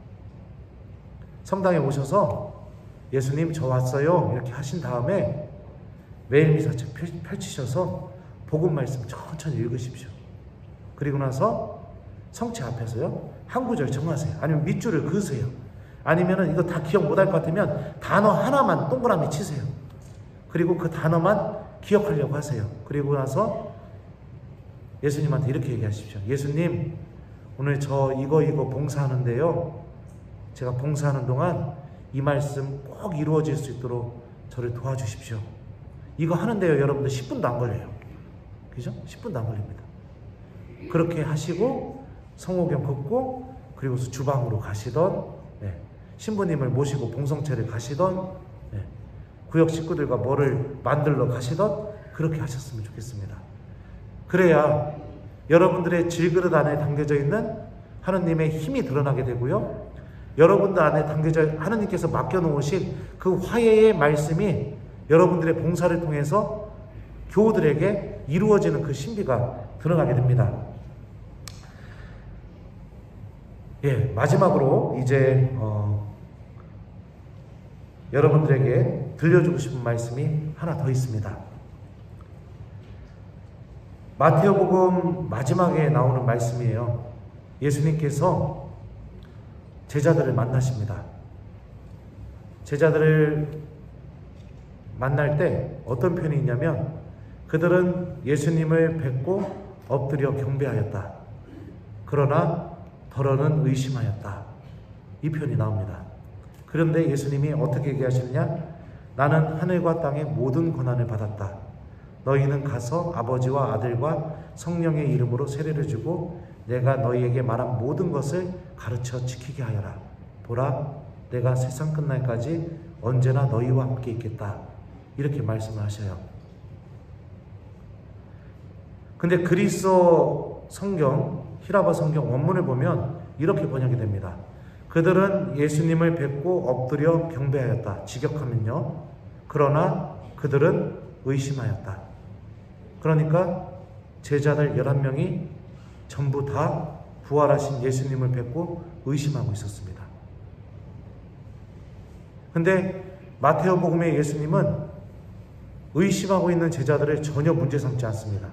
성당에 오셔서 예수님 저 왔어요 이렇게 하신 다음에 매일 미사책 펼치셔서 복음 말씀 천천히 읽으십시오. 그리고 나서 성체 앞에서요 한 구절 정하세요. 아니면 밑줄을 그으세요. 아니면은 이거 다 기억 못할 것 같으면 단어 하나만 동그라미 치세요. 그리고 그 단어만 기억하려고 하세요. 그리고 나서 예수님한테 이렇게 얘기하십시오. 예수님, 오늘 저 이거 봉사하는데요, 제가 봉사하는 동안 이 말씀 꼭 이루어질 수 있도록 저를 도와주십시오. 이거 하는데요 여러분들 10분도 안 걸려요. 그죠? 10분도 안 걸립니다. 그렇게 하시고 성호경 걷고 그리고 주방으로 가시던, 신부님을 모시고 봉성체를 가시던, 구역 식구들과 뭐를 만들러 가시던, 그렇게 하셨으면 좋겠습니다. 그래야 여러분들의 질그릇 안에 담겨져 있는 하느님의 힘이 드러나게 되고요, 여러분들 안에 담겨져 하느님께서 맡겨놓으신 그 화해의 말씀이 여러분들의 봉사를 통해서 교우들에게 이루어지는 그 신비가 드러나게 됩니다. 마지막으로 이제 여러분들에게 들려주고 싶은 말씀이 하나 더 있습니다. 마태복음 마지막에 나오는 말씀이에요. 예수님께서 제자들을 만나십니다. 제자들을 만날 때 어떤 표현이 있냐면, 그들은 예수님을 뵙고 엎드려 경배하였다. 그러나 더러는 의심하였다. 이 표현이 나옵니다. 그런데 예수님이 어떻게 얘기하시느냐? 나는 하늘과 땅의 모든 권한을 받았다. 너희는 가서 아버지와 아들과 성령의 이름으로 세례를 주고 내가 너희에게 말한 모든 것을 가르쳐 지키게 하여라. 보라, 내가 세상 끝날까지 언제나 너희와 함께 있겠다. 이렇게 말씀을 하셔요. 근데 그리스어 성경, 히라바 성경 원문을 보면 이렇게 번역이 됩니다. 그들은 예수님을 뵙고 엎드려 경배하였다. 직역하면요. 그러나 그들은 의심하였다. 그러니까 제자들 11명이 전부 다 부활하신 예수님을 뵙고 의심하고 있었습니다. 근데 마테오 복음의 예수님은 의심하고 있는 제자들을 전혀 문제 삼지 않습니다.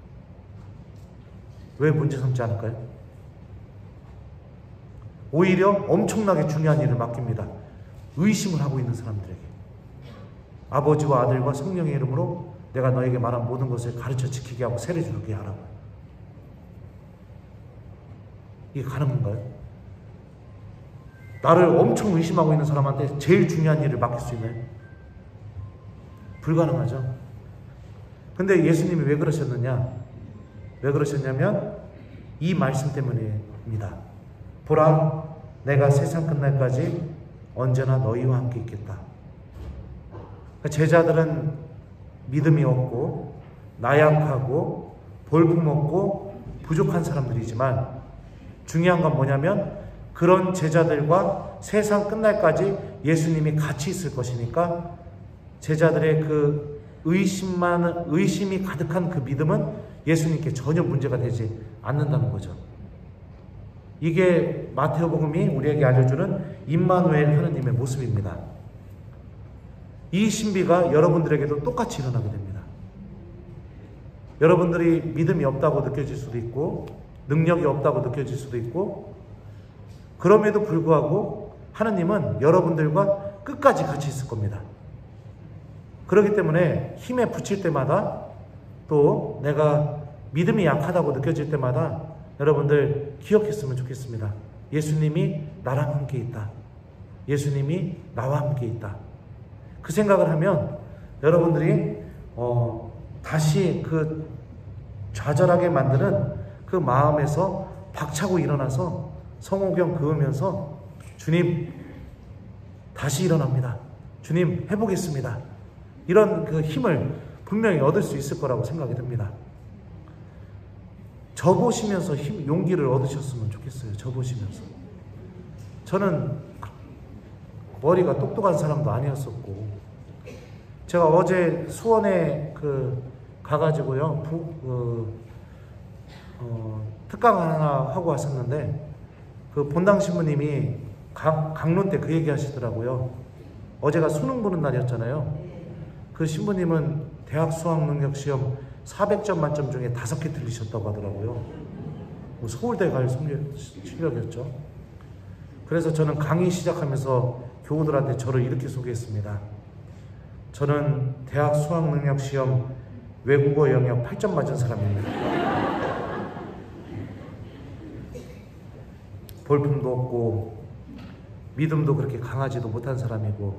왜 문제 삼지 않을까요? 오히려 엄청나게 중요한 일을 맡깁니다. 의심을 하고 있는 사람들에게. 아버지와 아들과 성령의 이름으로 내가 너에게 말한 모든 것을 가르쳐 지키게 하고 세례 주게 하라고. 이게 가능한가요? 나를 엄청 의심하고 있는 사람한테 제일 중요한 일을 맡길 수 있나요? 불가능하죠. 근데 예수님이 왜 그러셨느냐? 왜 그러셨냐면 이 말씀 때문입니다. 보라, 내가 세상 끝날까지 언제나 너희와 함께 있겠다. 제자들은 믿음이 없고 나약하고 볼품없고 부족한 사람들이지만 중요한 건 뭐냐면 그런 제자들과 세상 끝날까지 예수님이 같이 있을 것이니까 제자들의 그 의심이 가득한 그 믿음은 예수님께 전혀 문제가 되지 않는다는 거죠. 이게 마테오복음이 우리에게 알려주는 임마누엘 하느님의 모습입니다. 이 신비가 여러분들에게도 똑같이 일어나게 됩니다. 여러분들이 믿음이 없다고 느껴질 수도 있고 능력이 없다고 느껴질 수도 있고 그럼에도 불구하고 하느님은 여러분들과 끝까지 같이 있을 겁니다. 그렇기 때문에 힘에 부칠 때마다 또 내가 믿음이 약하다고 느껴질 때마다 여러분들 기억했으면 좋겠습니다. 예수님이 나랑 함께 있다. 예수님이 나와 함께 있다. 그 생각을 하면 여러분들이 다시 그 좌절하게 만드는 그 마음에서 박차고 일어나서 성호경 그으면서 주님 다시 일어납니다. 주님 해보겠습니다. 이런 그 힘을 분명히 얻을 수 있을 거라고 생각이 듭니다. 저보시면서 용기를 얻으셨으면 좋겠어요. 저보시면서. 저는 머리가 똑똑한 사람도 아니었었고 제가 어제 수원에 가가지고요 특강 하나 하고 왔었는데 그 본당 신부님이 강론 때 그 얘기 하시더라고요. 어제가 수능 보는 날이었잖아요. 그 신부님은 대학 수학능력시험 400점 만점 중에 5개 틀리셨다고 하더라고요. 서울대 갈 실력이었죠. 그래서 저는 강의 시작하면서 교우들한테 저를 이렇게 소개했습니다. 저는 대학 수학능력시험 외국어 영역 8점 맞은 사람입니다. 볼품도 없고 믿음도 그렇게 강하지도 못한 사람이고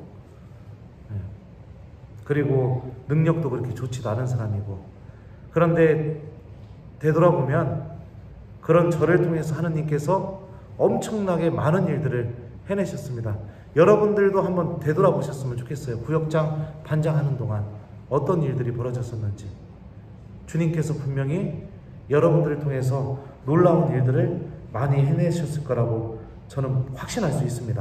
그리고 능력도 그렇게 좋지도 않은 사람이고 그런데 되돌아보면 그런 저를 통해서 하느님께서 엄청나게 많은 일들을 해내셨습니다. 여러분들도 한번 되돌아보셨으면 좋겠어요. 구역장 반장하는 동안 어떤 일들이 벌어졌었는지. 주님께서 분명히 여러분들을 통해서 놀라운 일들을 많이 해내셨을 거라고 저는 확신할 수 있습니다.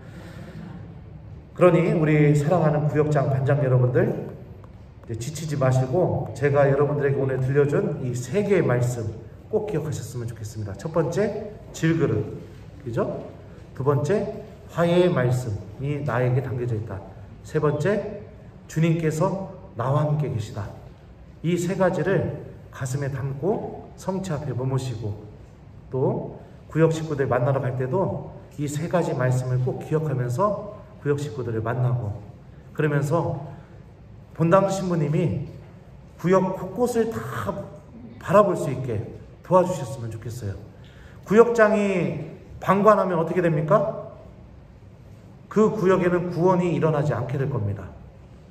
그러니 우리 사랑하는 구역장 반장 여러분들 지치지 마시고 제가 여러분들에게 오늘 들려준 이 3개의 말씀 꼭 기억하셨으면 좋겠습니다. 첫 번째 질그릇, 그죠? 두 번째 화해의 말씀이 나에게 담겨져 있다. 세 번째 주님께서 나와 함께 계시다. 이 3가지를 가슴에 담고 성체 앞에 머무시고 또 구역 식구들 만나러 갈 때도 이 3가지 말씀을 꼭 기억하면서 구역 식구들을 만나고 그러면서 본당 신부님이 구역 곳곳을 다 바라볼 수 있게 도와주셨으면 좋겠어요. 구역장이 방관하면 어떻게 됩니까? 그 구역에는 구원이 일어나지 않게 될 겁니다.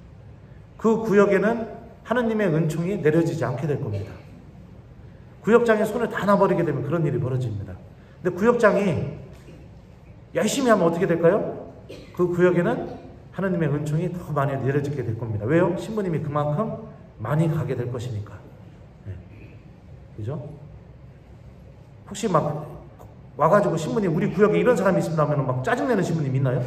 그 구역에는 하느님의 은총이 내려지지 않게 될 겁니다. 구역장이 손을 다 놔버리게 되면 그런 일이 벌어집니다. 근데 구역장이 열심히 하면 어떻게 될까요? 그 구역에는 하느님의 은총이 더 많이 내려지게 될 겁니다. 왜요? 신부님이 그만큼 많이 가게 될 것이니까. 네. 그죠? 혹시 막 와가지고 신부님 우리 구역에 이런 사람이 있습니다 하면 막 짜증내는 신부님 있나요?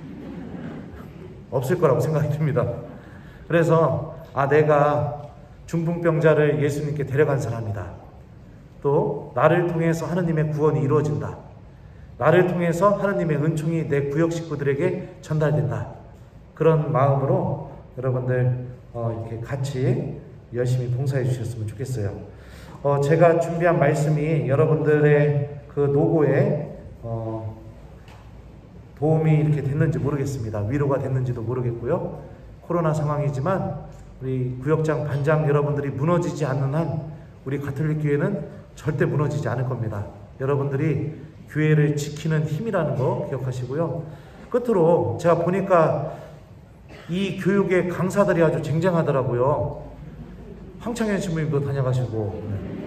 없을 거라고 생각이 듭니다. 그래서 내가 중풍병자를 예수님께 데려간 사람이다. 또 나를 통해서 하느님의 구원이 이루어진다. 나를 통해서 하느님의 은총이 내 구역 식구들에게 전달된다. 그런 마음으로 여러분들 이렇게 같이 열심히 봉사해 주셨으면 좋겠어요. 제가 준비한 말씀이 여러분들의 그 노고에 도움이 이렇게 됐는지 모르겠습니다. 위로가 됐는지도 모르겠고요. 코로나 상황이지만 우리 구역장 반장 여러분들이 무너지지 않는 한 우리 가톨릭 교회는 절대 무너지지 않을 겁니다. 여러분들이 교회를 지키는 힘이라는 거 기억하시고요. 끝으로 제가 보니까 이 교육의 강사들이 아주 쟁쟁하더라고요. 황창현 신부님도 다녀가시고.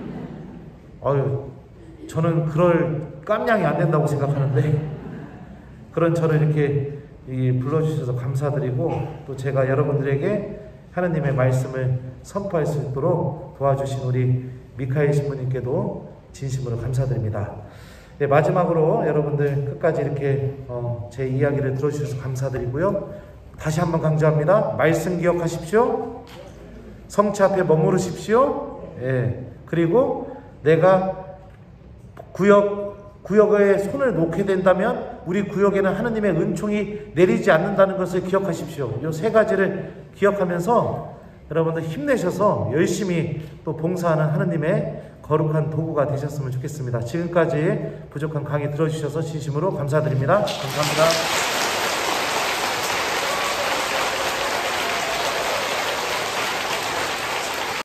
저는 그럴 깜냥이 안 된다고 생각하는데 그런 저를 이렇게 불러주셔서 감사드리고 또 제가 여러분들에게 하느님의 말씀을 선포할 수 있도록 도와주신 우리 미카엘 신부님께도 진심으로 감사드립니다. 네, 마지막으로 여러분들 끝까지 이렇게 제 이야기를 들어주셔서 감사드리고요. 다시 한번 강조합니다. 말씀 기억하십시오. 성체 앞에 머무르십시오. 예. 그리고 내가 구역에 손을 놓게 된다면 우리 구역에는 하느님의 은총이 내리지 않는다는 것을 기억하십시오. 이 세 가지를 기억하면서 여러분들 힘내셔서 열심히 또 봉사하는 하느님의 거룩한 도구가 되셨으면 좋겠습니다. 지금까지 부족한 강의 들어주셔서 진심으로 감사드립니다. 감사합니다.